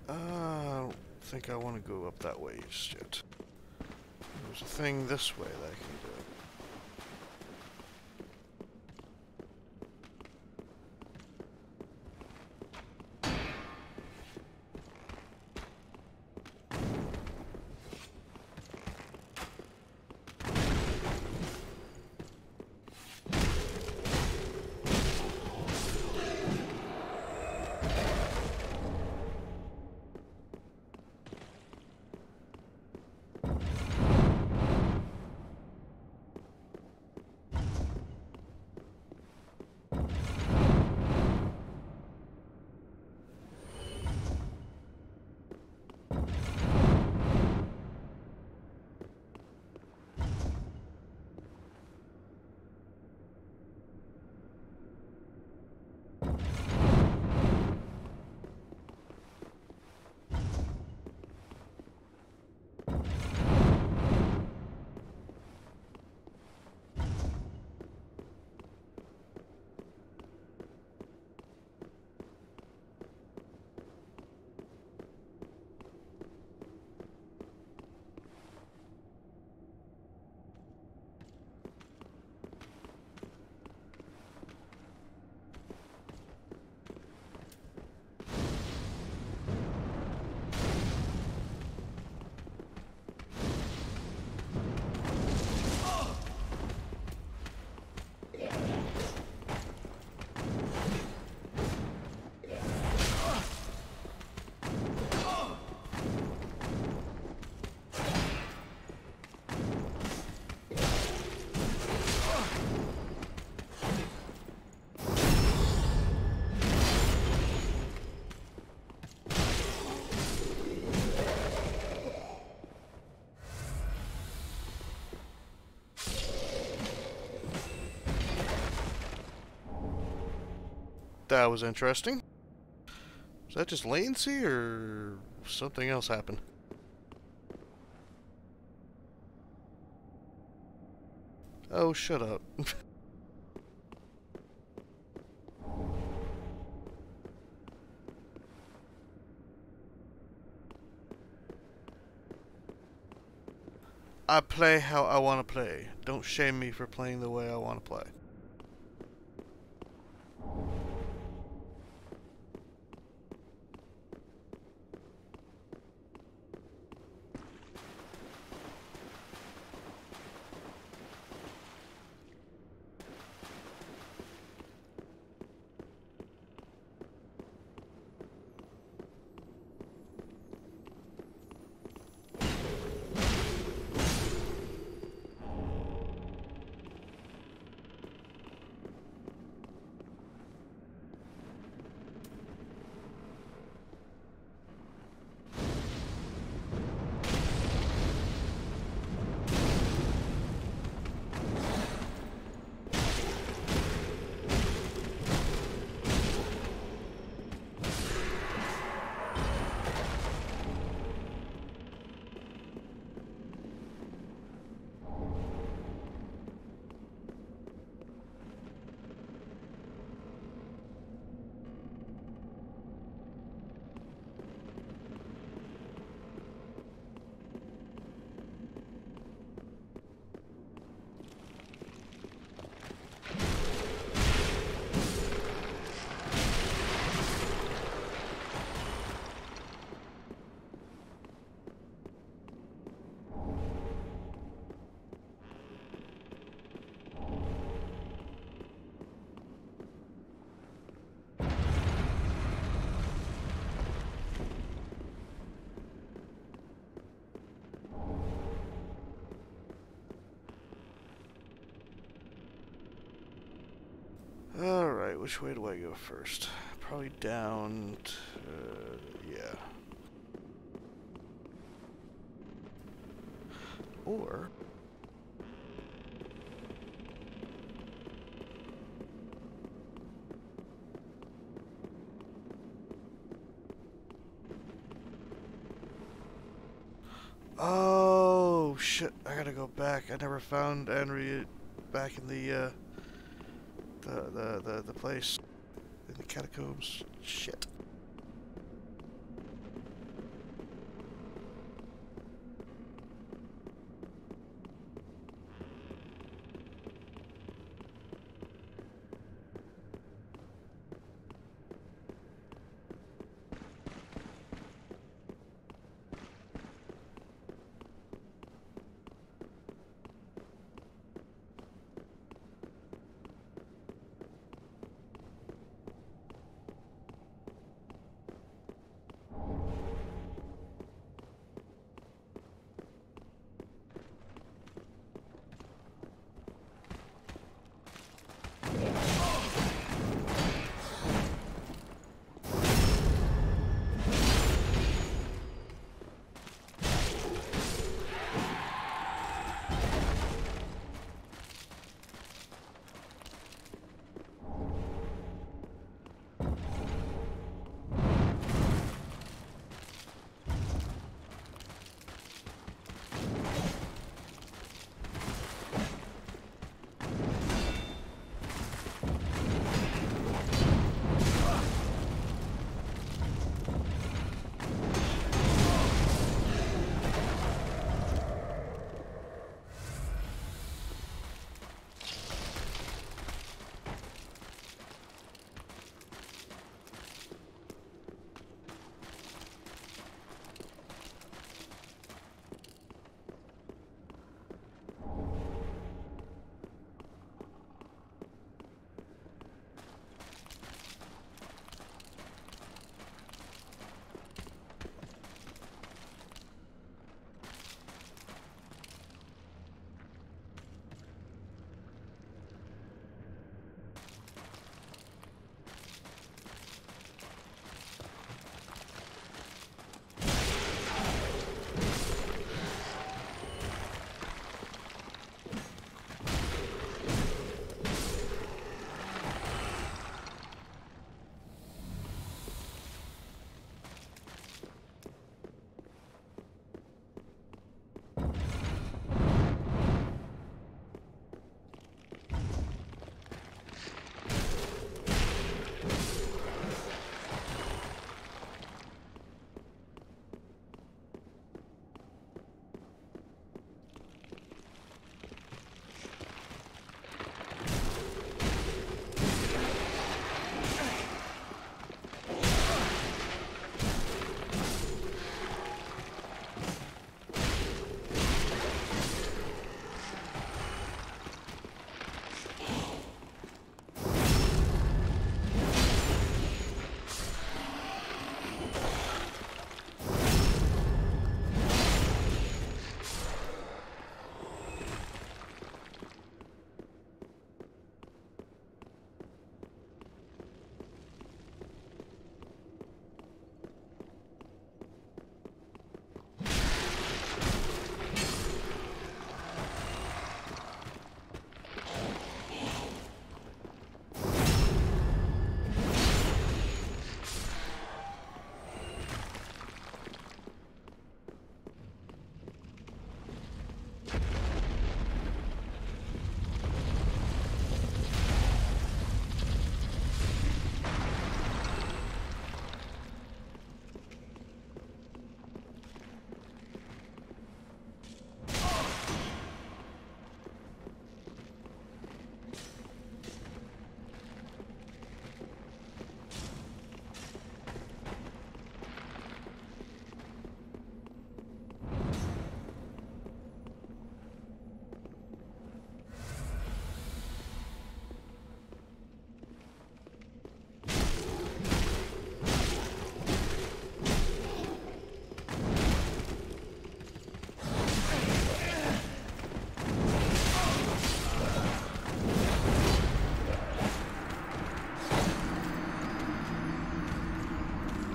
Uh, I don't think I want to go up that way just yet. There's a thing this way that I can do. That was interesting. Was that just latency, or something else happened? Oh, shut up. I play how I want to play. Don't shame me for playing the way I want to play. Alright, which way do I go first? Probably down, t uh, yeah. Or... Oh, shit, I gotta go back. I never found Henry back in the, uh... The, the, the, the place in the catacombs. Shit.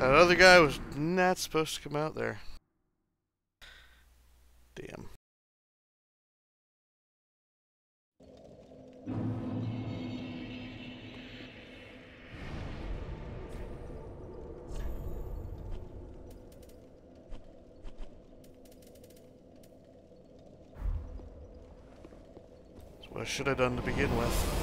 That other guy was not supposed to come out there. Damn. What should I have done to begin with?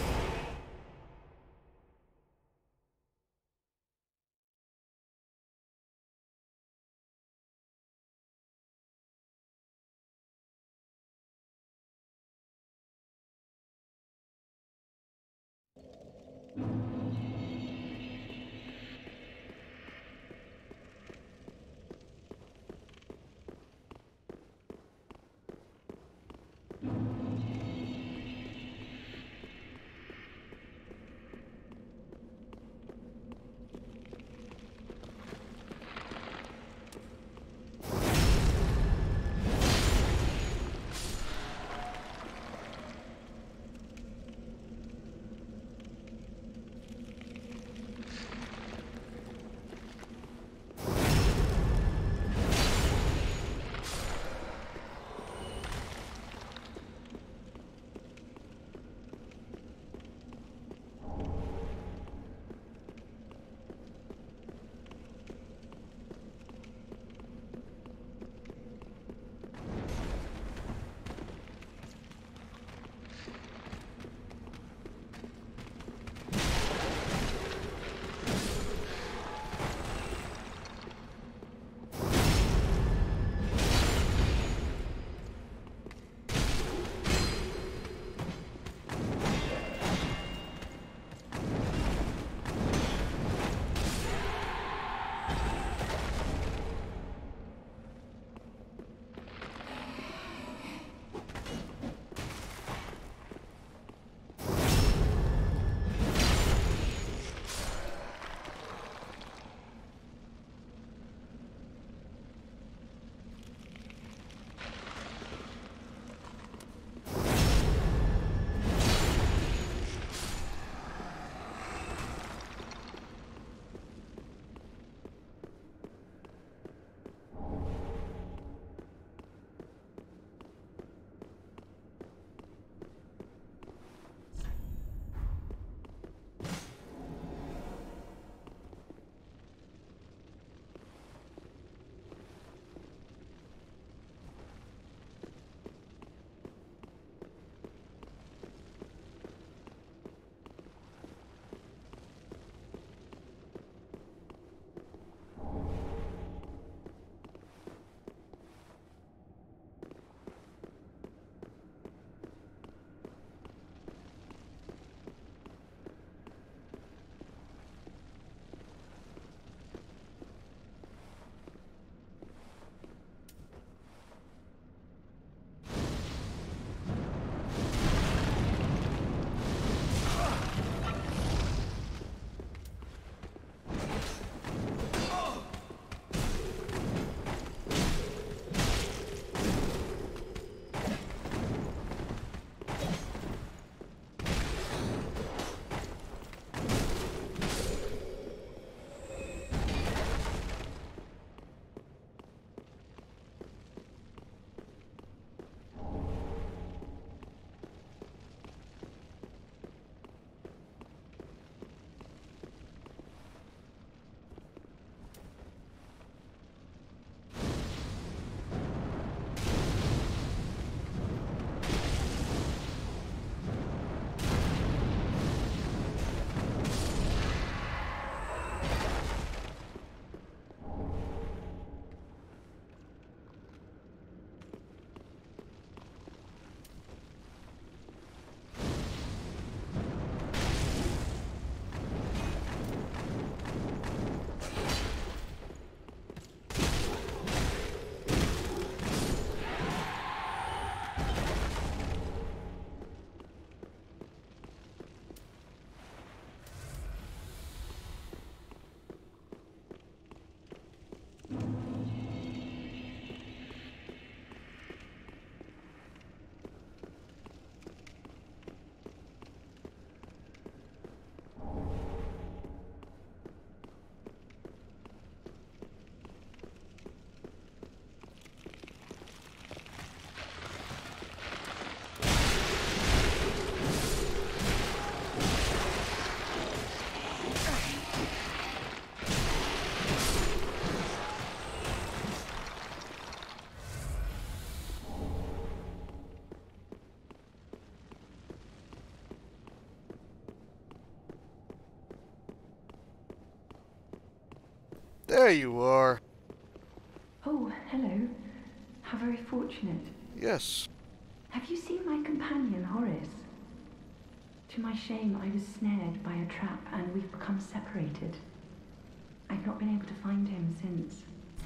There you are. Oh, hello. How very fortunate. Yes. Have you seen my companion, Horace? To my shame, I was snared by a trap and we've become separated. I've not been able to find him since.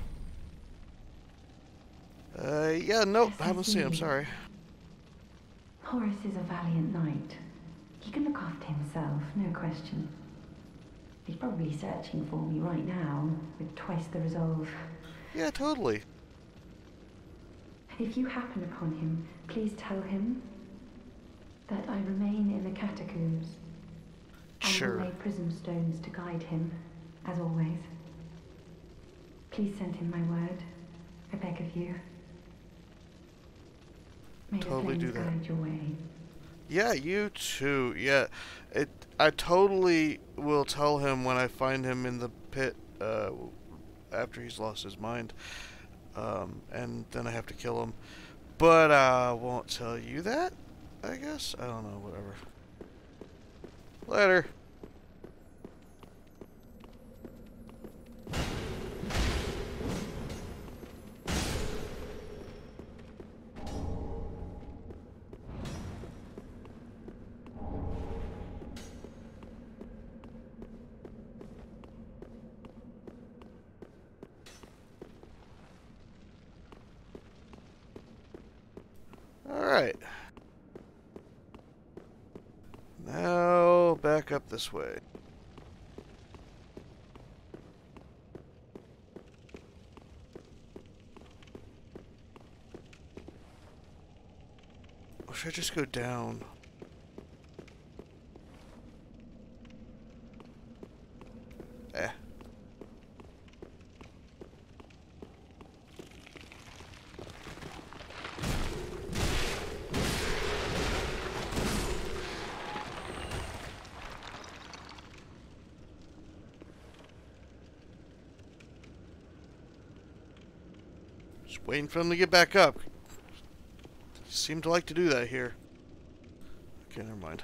Uh, yeah, nope, Yes, I I haven't seen him, see. sorry. Horace is a valiant knight. He can look after himself, no question. He's probably searching for me right now, with twice the resolve. Yeah, totally. If you happen upon him, please tell him that I remain in the catacombs. Sure. I will lay prism stones to guide him, as always. Please send him my word, I beg of you. May Totally the do flames that. guide your way. Yeah, you too. Yeah, it. I totally will tell him when I find him in the pit uh, after he's lost his mind, um, and then I have to kill him. But I won't tell you that. I guess I don't know. Whatever. Later. Alright. Now back up this way. Or should I just go down? Eh. Just waiting for him to get back up. Seem to like to do that here. Okay, never mind.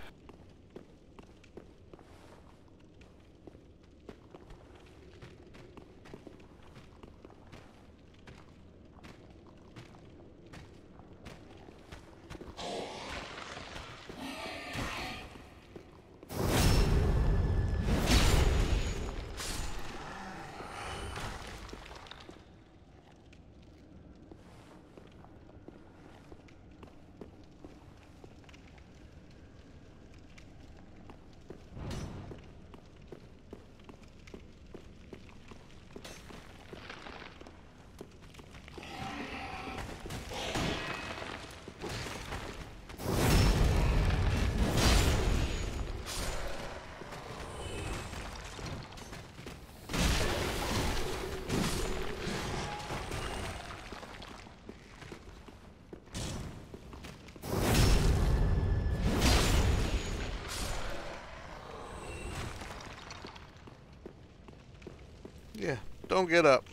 Yeah, don't get up.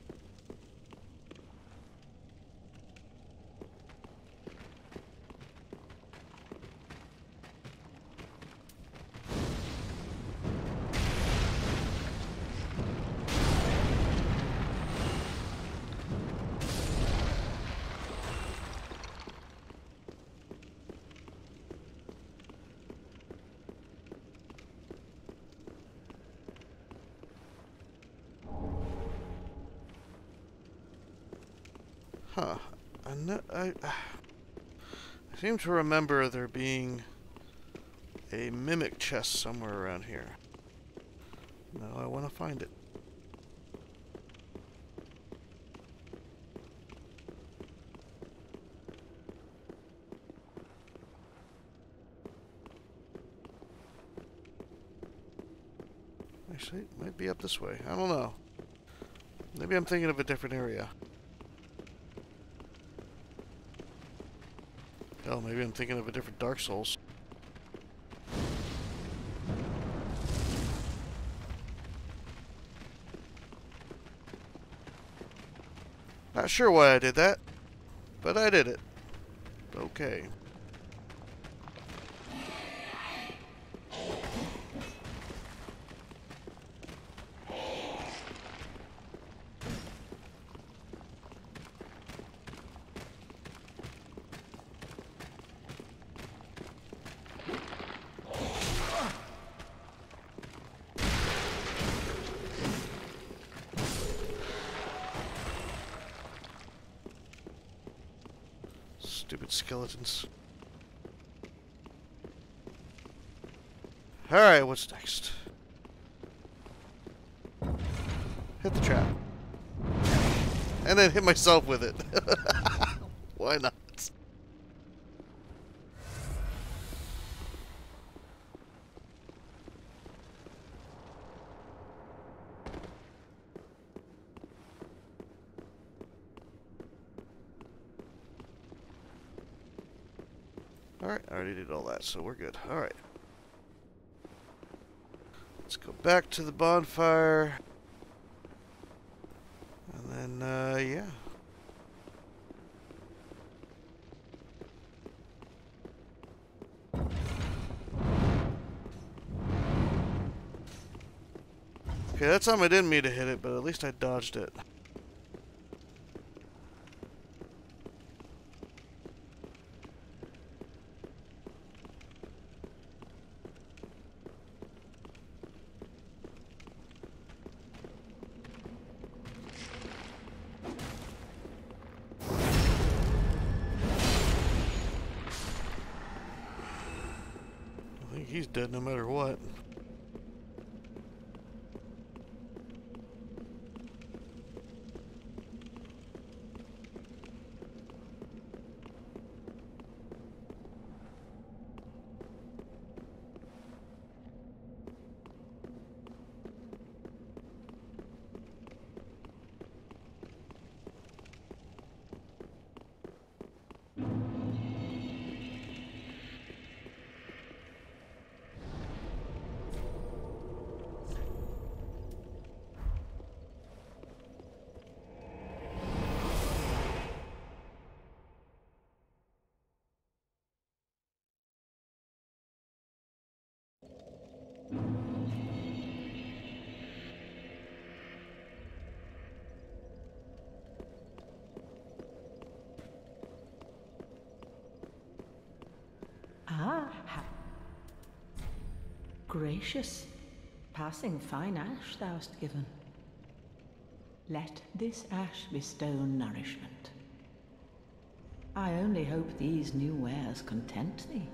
Huh. I, know, I, I seem to remember there being a mimic chest somewhere around here. Now I want to find it. Actually, it might be up this way. I don't know. Maybe I'm thinking of a different area. Hell, maybe I'm thinking of a different Dark Souls. Not sure why I did that, but I did it. Okay. Stupid skeletons. Alright, what's next? Hit the trap. And then hit myself with it. Why not? Alright, I already did all that, so we're good. Alright. Let's go back to the bonfire. And then, uh, yeah. Okay, that time I didn't mean to hit it, but at least I dodged it. He's dead no matter what. Ah, ha gracious, passing fine ash thou'st given. Let this ash bestow nourishment. I only hope these new wares content thee.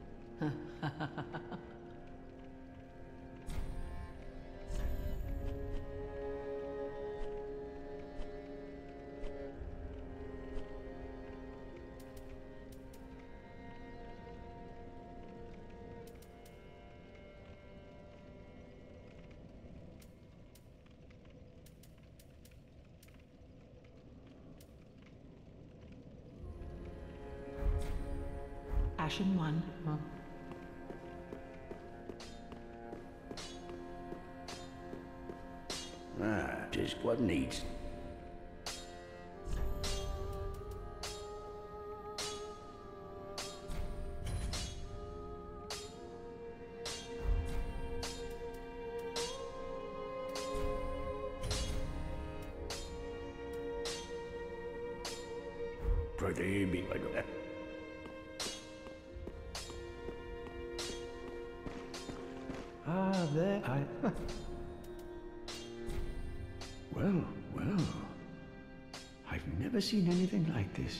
Ashen one, huh? Ah, just what needs. Pretty big like that. Ah, there I... Well, well. I've never seen anything like this.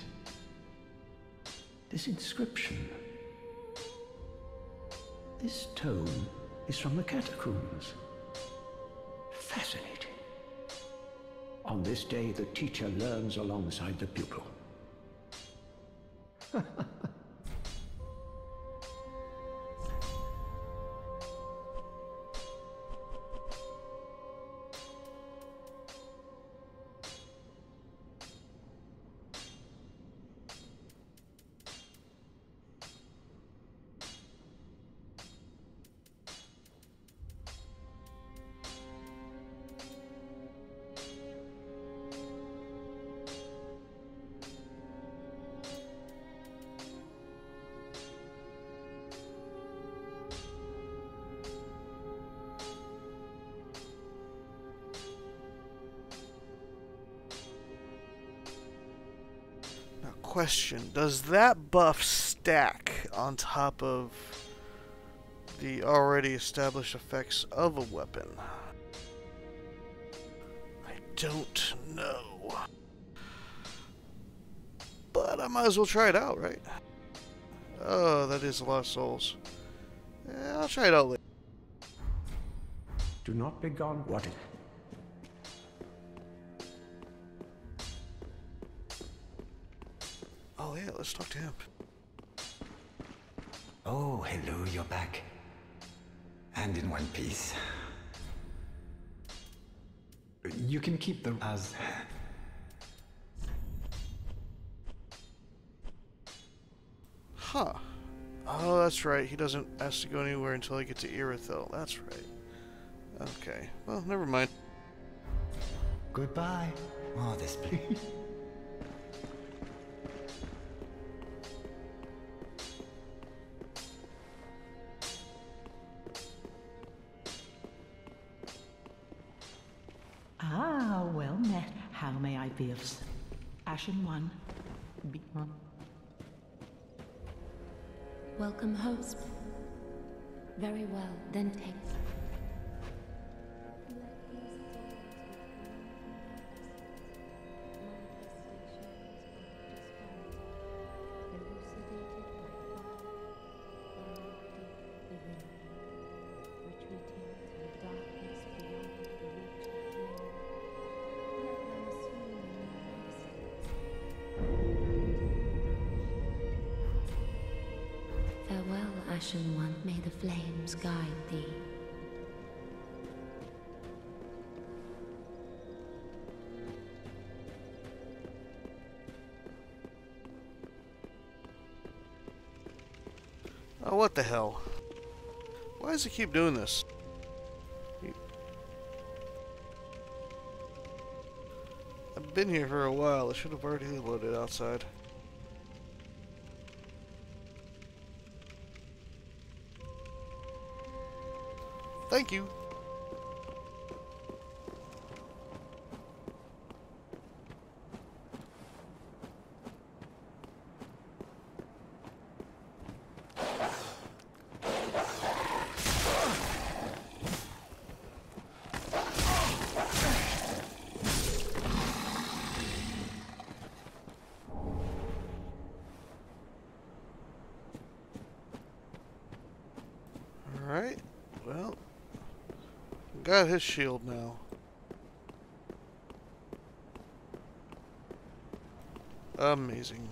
This inscription. This tome is from the catacombs. Fascinating. On this day, the teacher learns alongside the pupil. Question, does that buff stack on top of the already established effects of a weapon? I don't know. But I might as well try it out, right? Oh, that is a lot of souls. Yeah, I'll try it out later. Do not be gone. What? Oh yeah, let's talk to him. Oh, hello, you're back. And in one piece. You can keep them as... Huh. Oh, that's right. He doesn't ask to go anywhere until I get to Irithyll. That's right. Okay. Well, never mind. Goodbye. Oh, this place. Ah, well met. How may I be of s- Ashen One? Be one. Welcome, host. Very well, then take. Ashen One, may the flames guide thee. Oh, what the hell? Why does he keep doing this? He... I've been here for a while. I should have already loaded outside. Thank you. All right. Well, got his shield now. Amazing.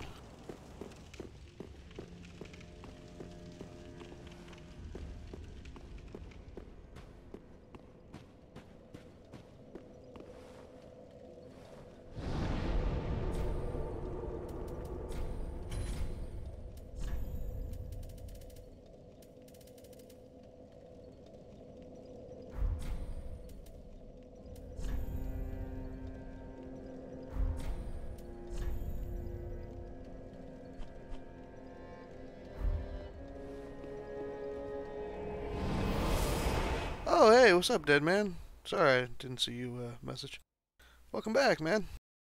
Oh, hey, what's up, dead man? Sorry, I didn't see you uh, message. Welcome back, man.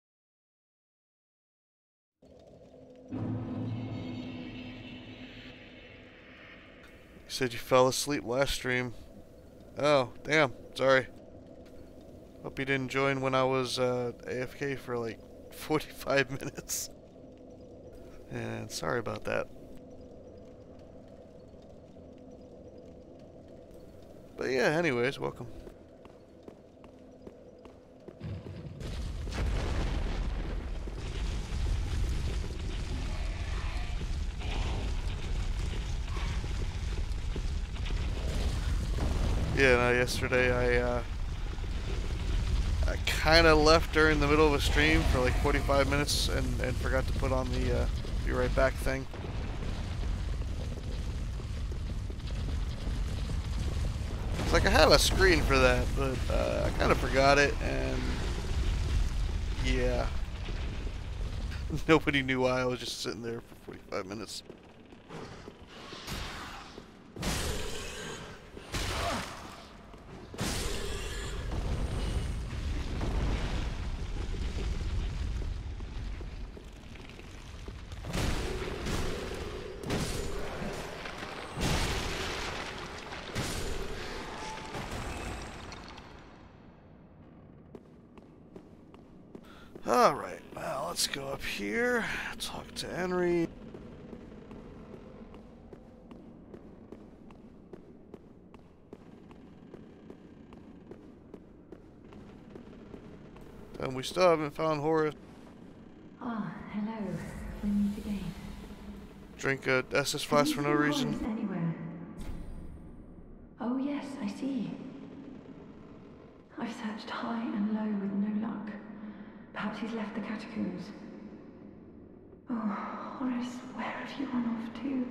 You said you fell asleep last stream. Oh, damn. Sorry. Hope you didn't join when I was uh, A F K for like forty-five minutes. And sorry about that. But yeah, anyways, welcome. Yeah, no, yesterday I uh, I kind of left during the middle of a stream for like forty-five minutes and, and forgot to put on the uh, be right back thing. It's like I have a screen for that, but uh, I kind of forgot it, and yeah. Nobody knew why I was just sitting there for forty-five minutes. Alright, well, let's go up here, talk to Henry. And we still haven't found Horace. Ah, hello. We meet again. Drink a Estus flask for no reason. Horace anywhere? Oh yes, I see. I've searched high and low with no luck. Perhaps he's left the catacombs. Oh, Horace, where have you run off to?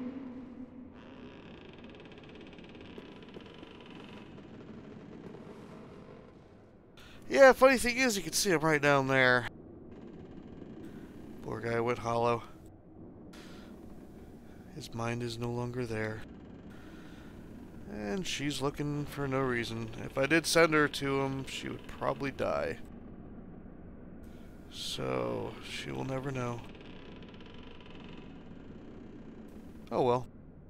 Yeah, funny thing is, you can see him right down there. Poor guy went hollow. His mind is no longer there. And she's looking for no reason. If I did send her to him, she would probably die. So, she will never know. Oh well.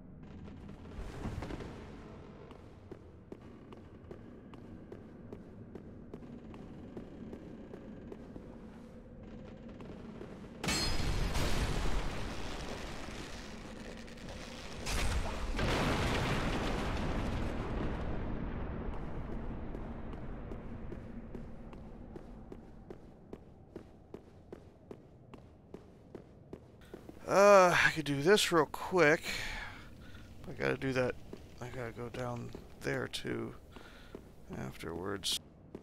Uh, I could do this real quick. I gotta do that. I gotta go down there too afterwards.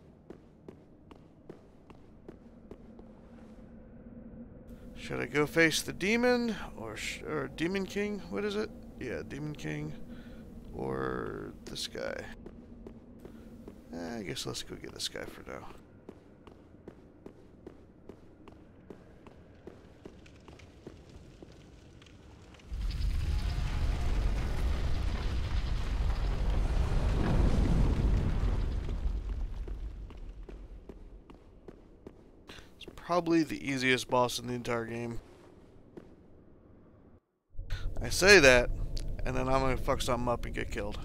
Should I go face the demon or sh or Demon King? What is it? Yeah, Demon King or this guy. Eh, I guess let's go get this guy for now. Probably the easiest boss in the entire game. I say that, and then I'm gonna fuck something up and get killed.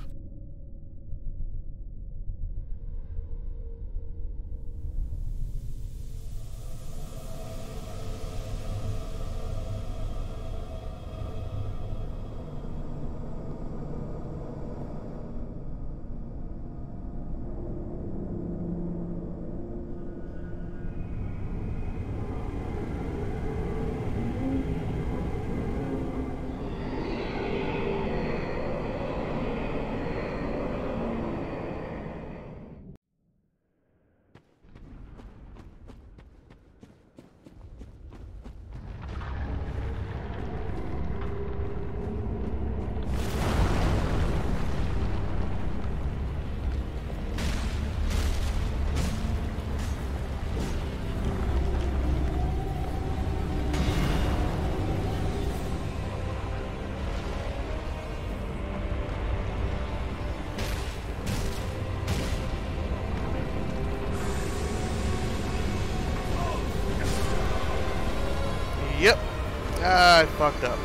Yep. I fucked up.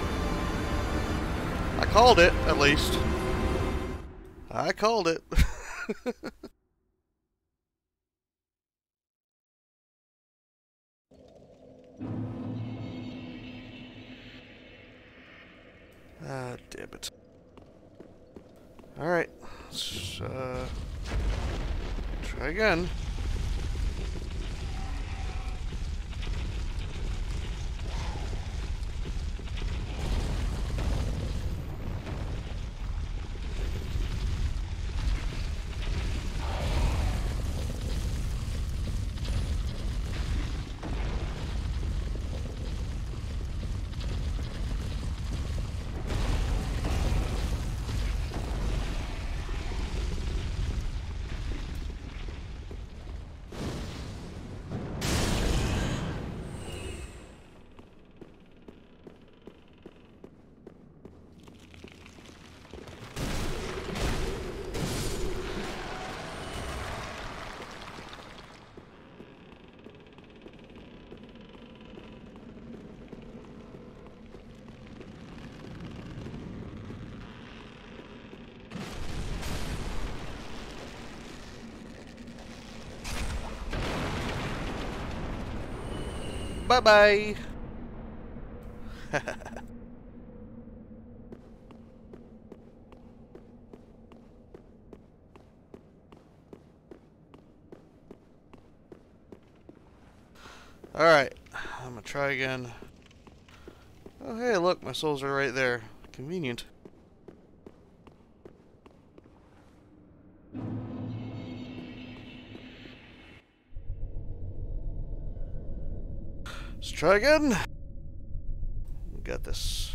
I called it, at least. I called it. Ah, damn it. Alright. Let's, uh, try again. Bye-bye. Alright, I'm gonna try again. Oh hey, look, my souls are right there. Convenient. Let's try again. We got this.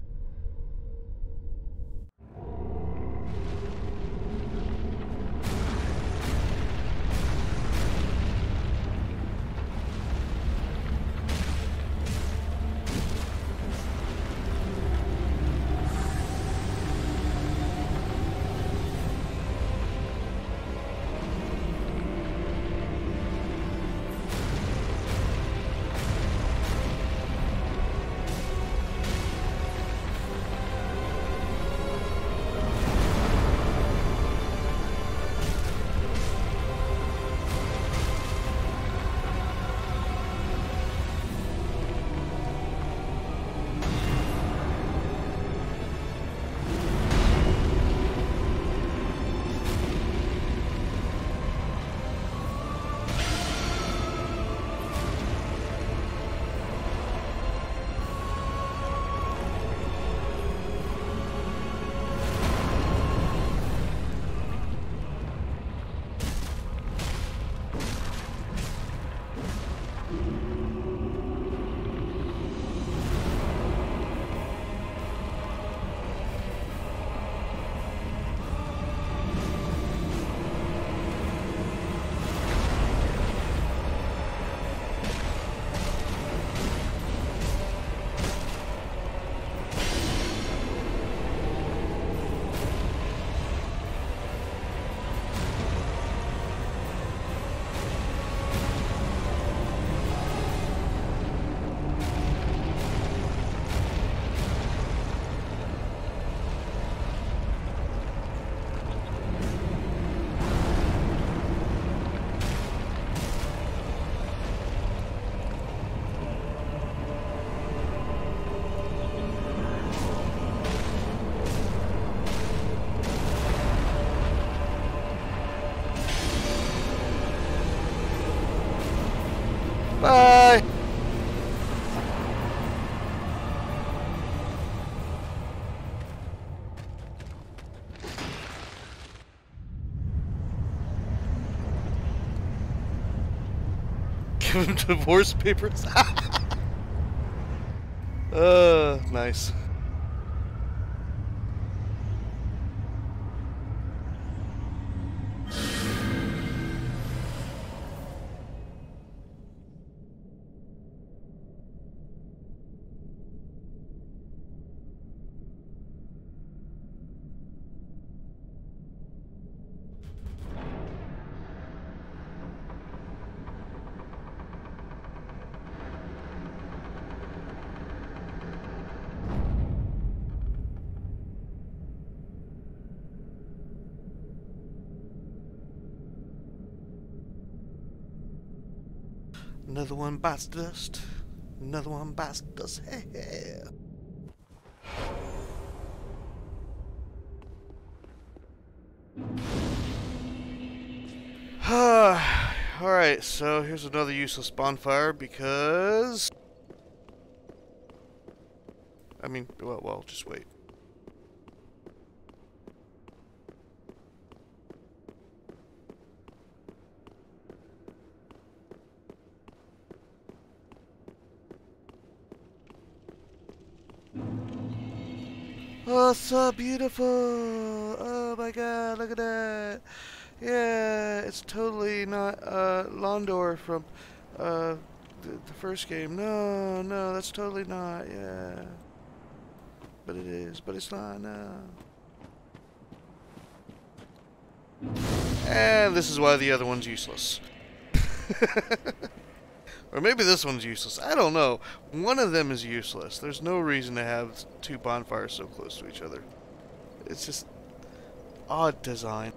Bye! Give him divorce papers? uh, nice. Another one bites dust. Another one bites dust. Hey, hey. Alright, so here's another useless bonfire because... I mean, well, well, just wait. Oh, so beautiful! Oh my god, look at that! Yeah, it's totally not uh, Londor from uh, the, the first game. No, no, that's totally not, yeah. But it is, but it's not, no. And this is why the other one's useless. Or maybe this one's useless. I don't know. One of them is useless. There's no reason to have two bonfires so close to each other. It's just odd design.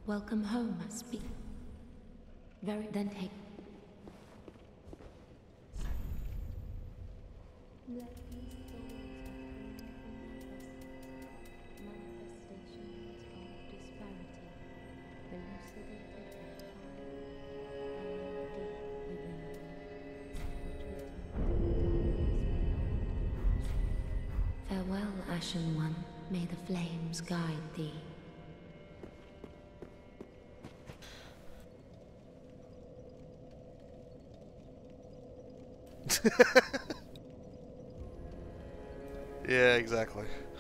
Welcome home, speak. Very then take. Let these souls have manifestations of disparity, elucidated and high, and deep within them, which return to the darkness beyond the reach. Farewell, Ashen One. May the flames guide thee. Yeah, exactly.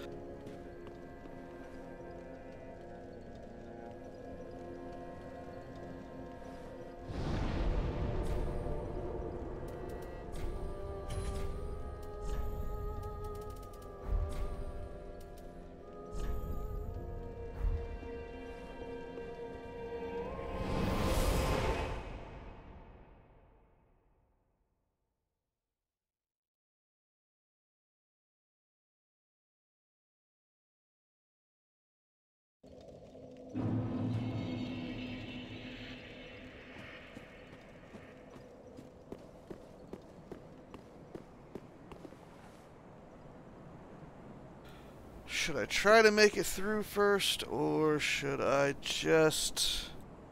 Should I try to make it through first, or should I just...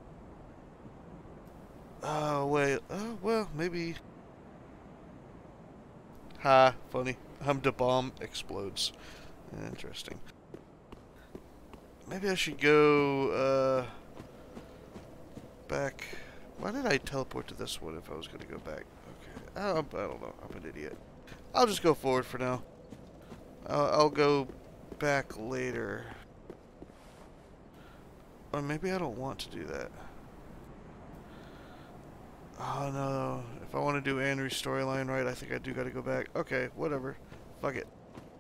Oh, wait. Oh, well, maybe... Ha, funny. Um, the bomb explodes. Interesting. Maybe I should go, uh... back... Why did I teleport to this one if I was going to go back? Okay. I don't, I don't know. I'm an idiot. I'll just go forward for now. I'll, I'll go... back later. Or maybe I don't want to do that. Oh no. If I want to do Andrew's storyline right, I think I do gotta go back. Okay, whatever. Fuck it.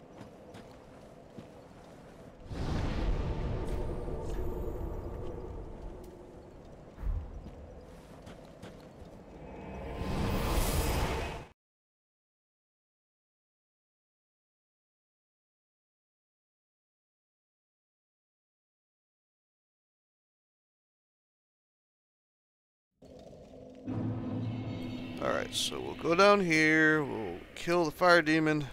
Alright, so we'll go down here, we'll kill the fire demon,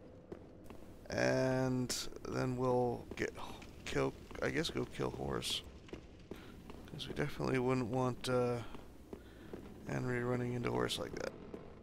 and then we'll get kill, I guess go kill Horus. Because we definitely wouldn't want uh, Henry running into Horus like that.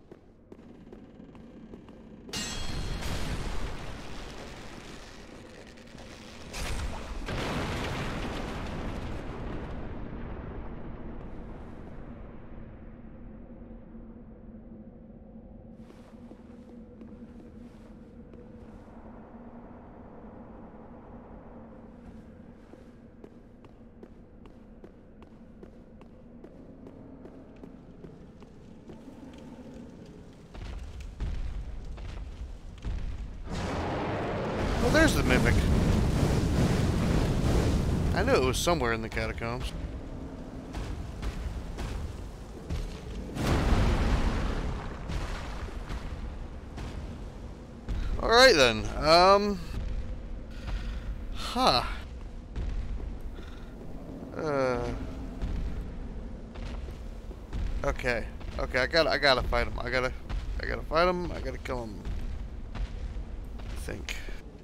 Oh, there's the Mimic. I knew it was somewhere in the catacombs. Alright then, um... Huh. Uh... Okay. Okay, I gotta, I gotta fight him. I gotta, I gotta fight him. I gotta kill him. I think.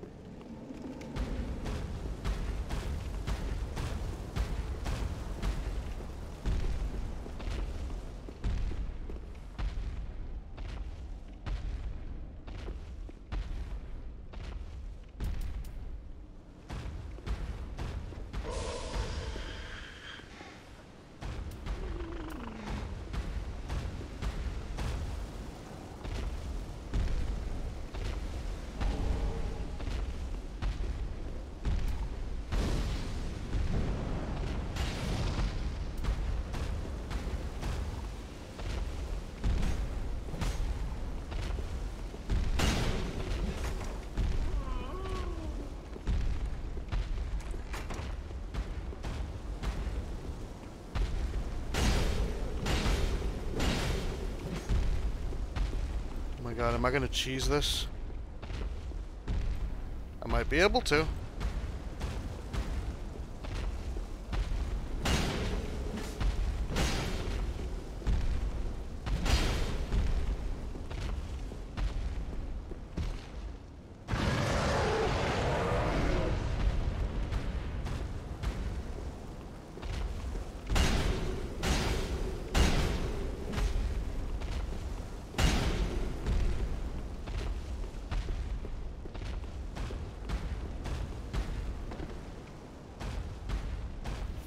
Oh my god, am I gonna cheese this? I might be able to.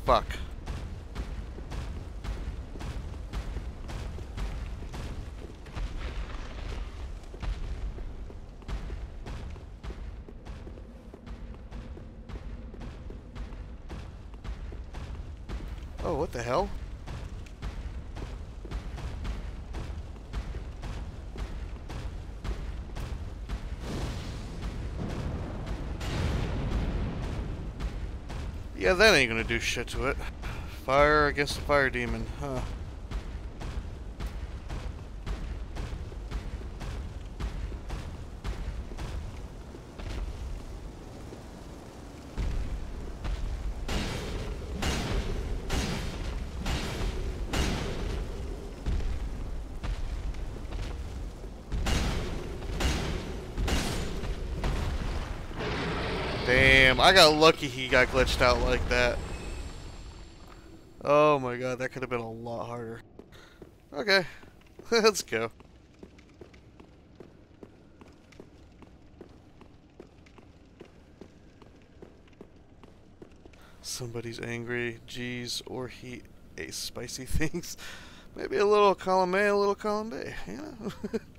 Fuck. Oh, what the hell? Yeah, that ain't gonna do shit to it. Fire against the fire demon, huh? Damn, I got lucky he got glitched out like that. Oh my god, that could have been a lot harder. Okay, let's go. Somebody's angry, geez, or he ate spicy things. Maybe a little column A, a little column B, you know?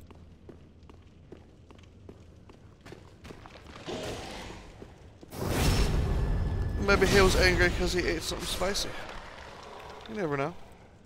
Maybe he was angry because he ate something spicy. You never know.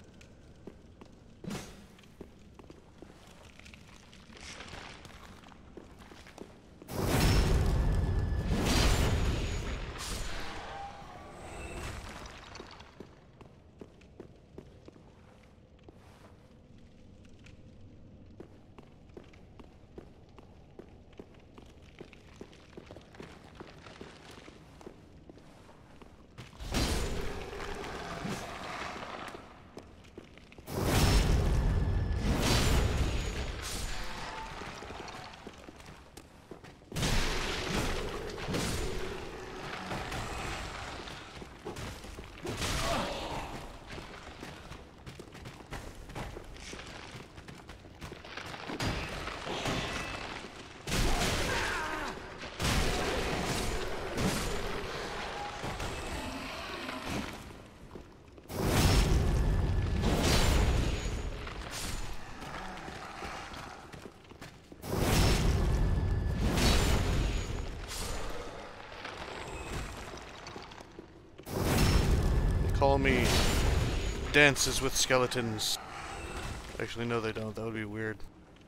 Call me dances with skeletons. Actually, no they don't. That would be weird.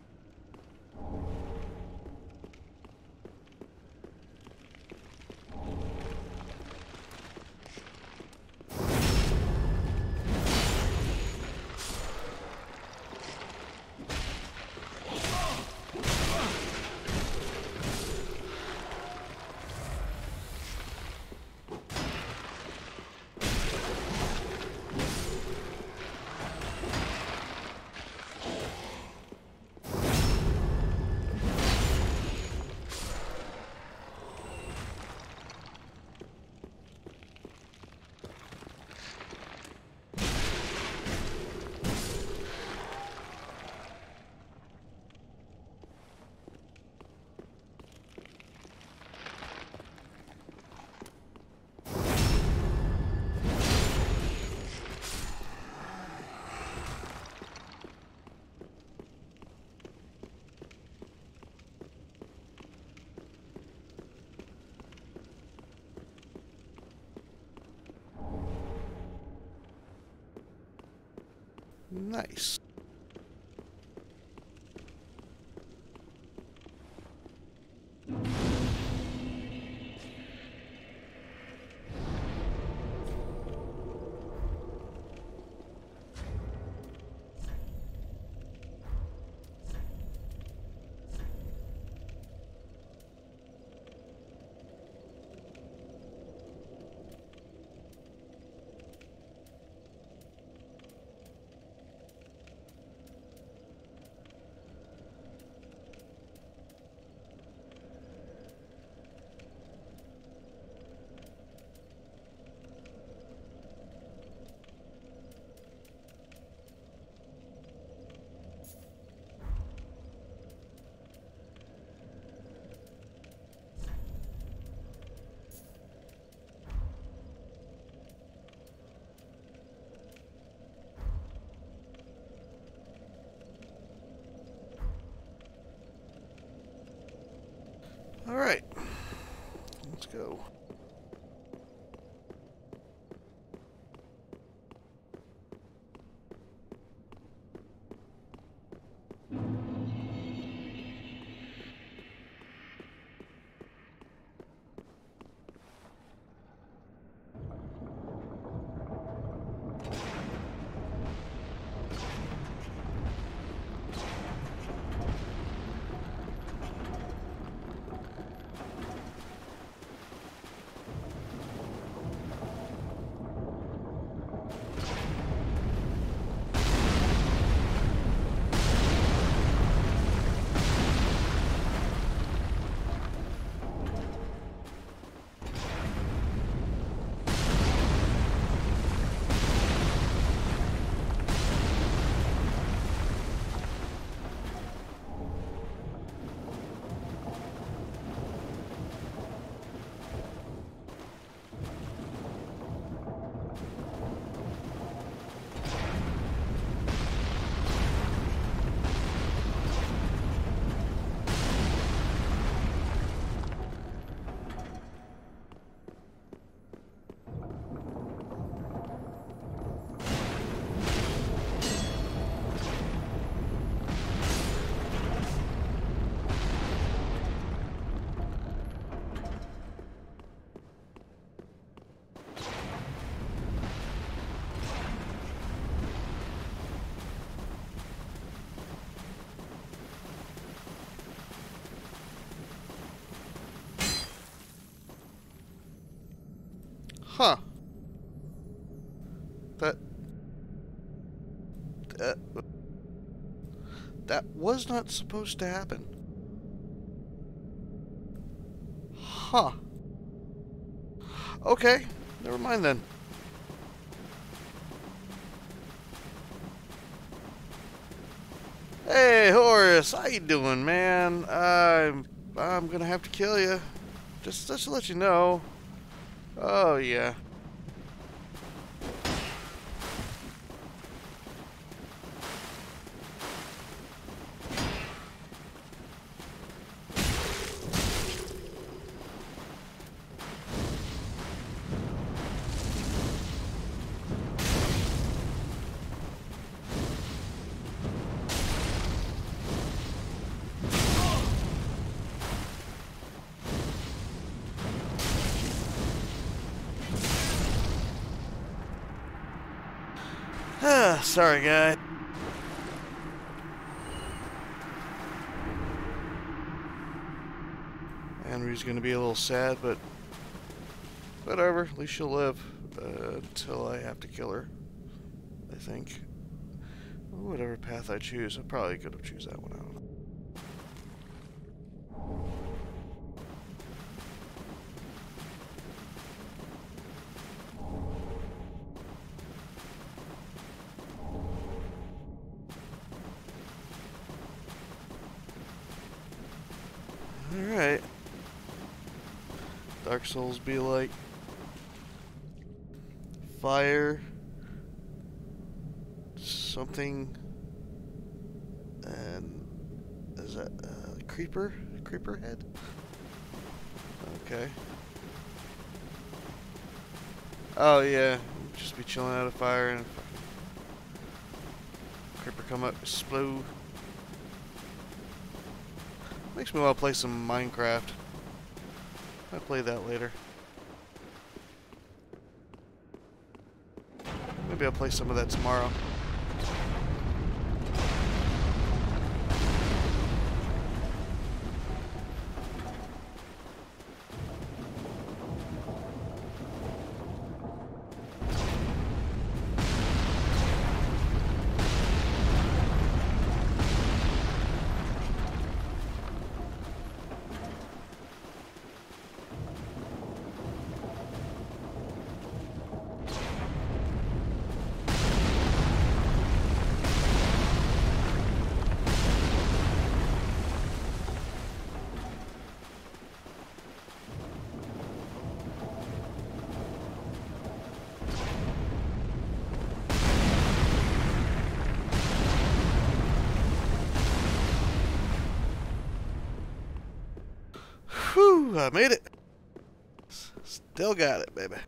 Nice. Alright. Let's go. Huh. That... That... That was not supposed to happen. Huh. Okay. Never mind then. Hey, Horace, how you doing, man? I'm... I'm gonna have to kill you. Just, just to let you know. Oh, yeah. Ah, sorry, guy. Henry's gonna be a little sad, but whatever. At least she'll live uh, until I have to kill her. I think. Whatever path I choose, I probably could have choose that one out. Alright. Dark Souls be like fire, something, and is that uh, creeper? Creeper head? Okay. Oh yeah, just be chilling out of fire and creeper come up, explode. Makes me want to play some Minecraft. I'll play that later. Maybe I'll play some of that tomorrow. Whew, I made it. S- Still got it, baby.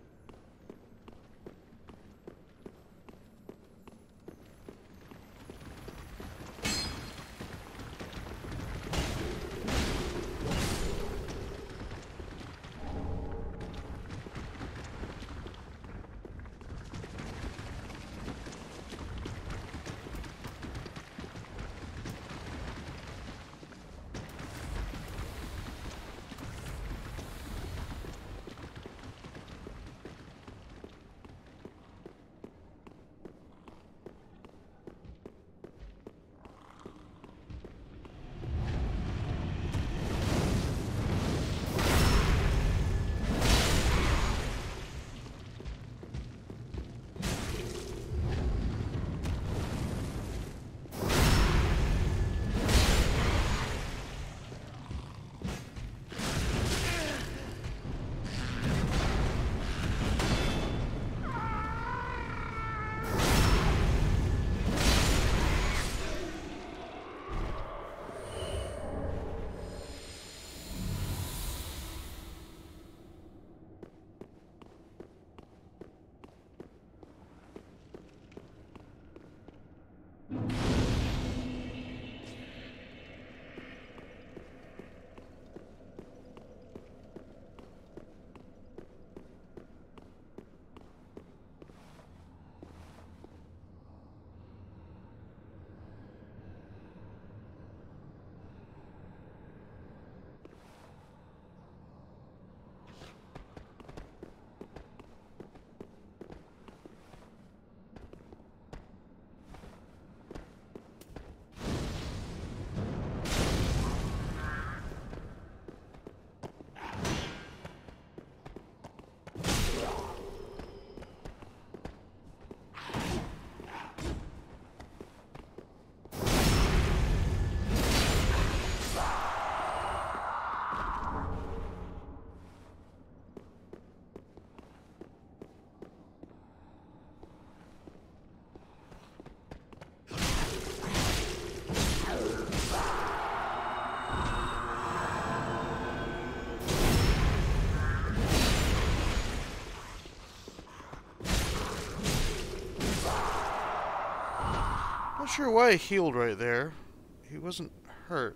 Not sure why he healed right there. He wasn't hurt.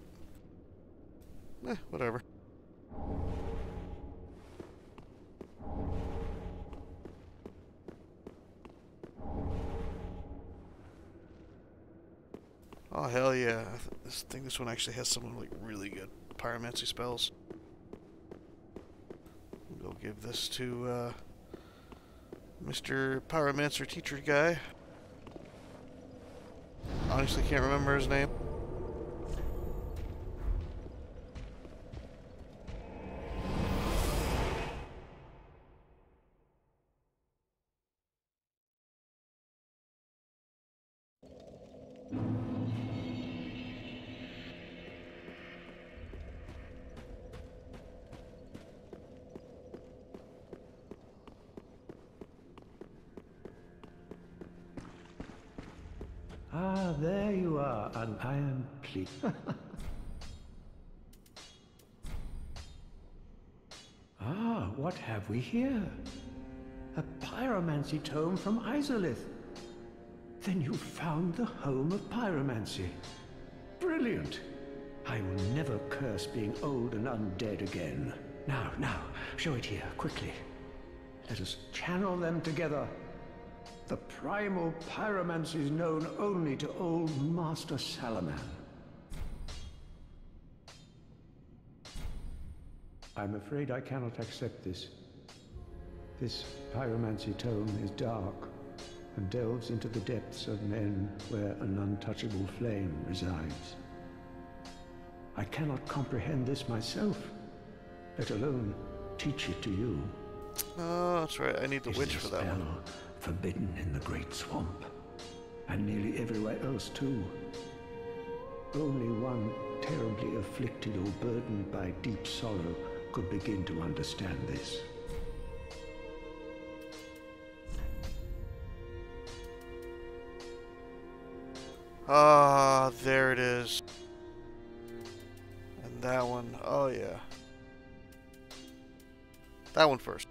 Eh, whatever. Oh hell yeah! I th this think this one actually has some like really good pyromancy spells. We'll go give this to uh, Mister Pyromancer Teacher guy. Honestly, can't remember his name. Ah, there you are, and I am pleased. Ah, what have we here? A pyromancy tome from Izalith. Then you found the home of pyromancy. Brilliant! I will never curse being old and undead again. Now, now, show it here, quickly. Let us channel them together. The primal pyromancies known only to old Master Salaman. I'm afraid I cannot accept this. This pyromancy tome is dark and delves into the depths of men where an untouchable flame resides. I cannot comprehend this myself, let alone teach it to you. Oh, that's right. I need the witch for that one. Forbidden in the Great Swamp, and nearly everywhere else too. Only one terribly afflicted or burdened by deep sorrow could begin to understand this. Ah, there it is. And that one, oh yeah. that one first.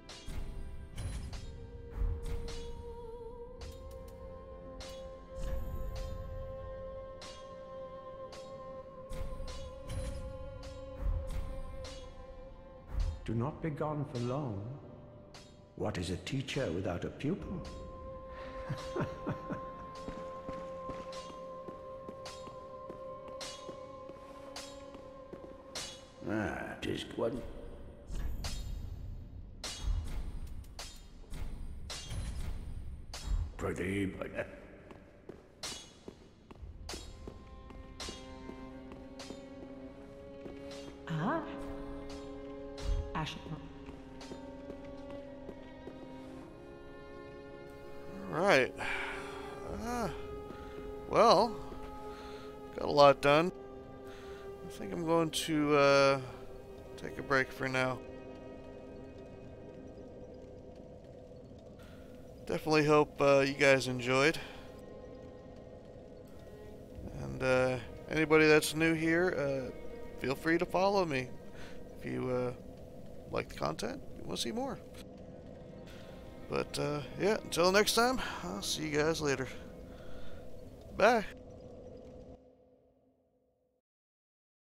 Do not be gone for long. What is a teacher without a pupil? Ah, just one. Pretty, but Ah. Ash. Alright. Uh, well, got a lot done. I think I'm going to uh, take a break for now. Definitely hope uh, you guys enjoyed. And uh, anybody that's new here, uh, feel free to follow me if you uh, like the content, you want to see more. But uh, yeah, until next time, I'll see you guys later. Bye.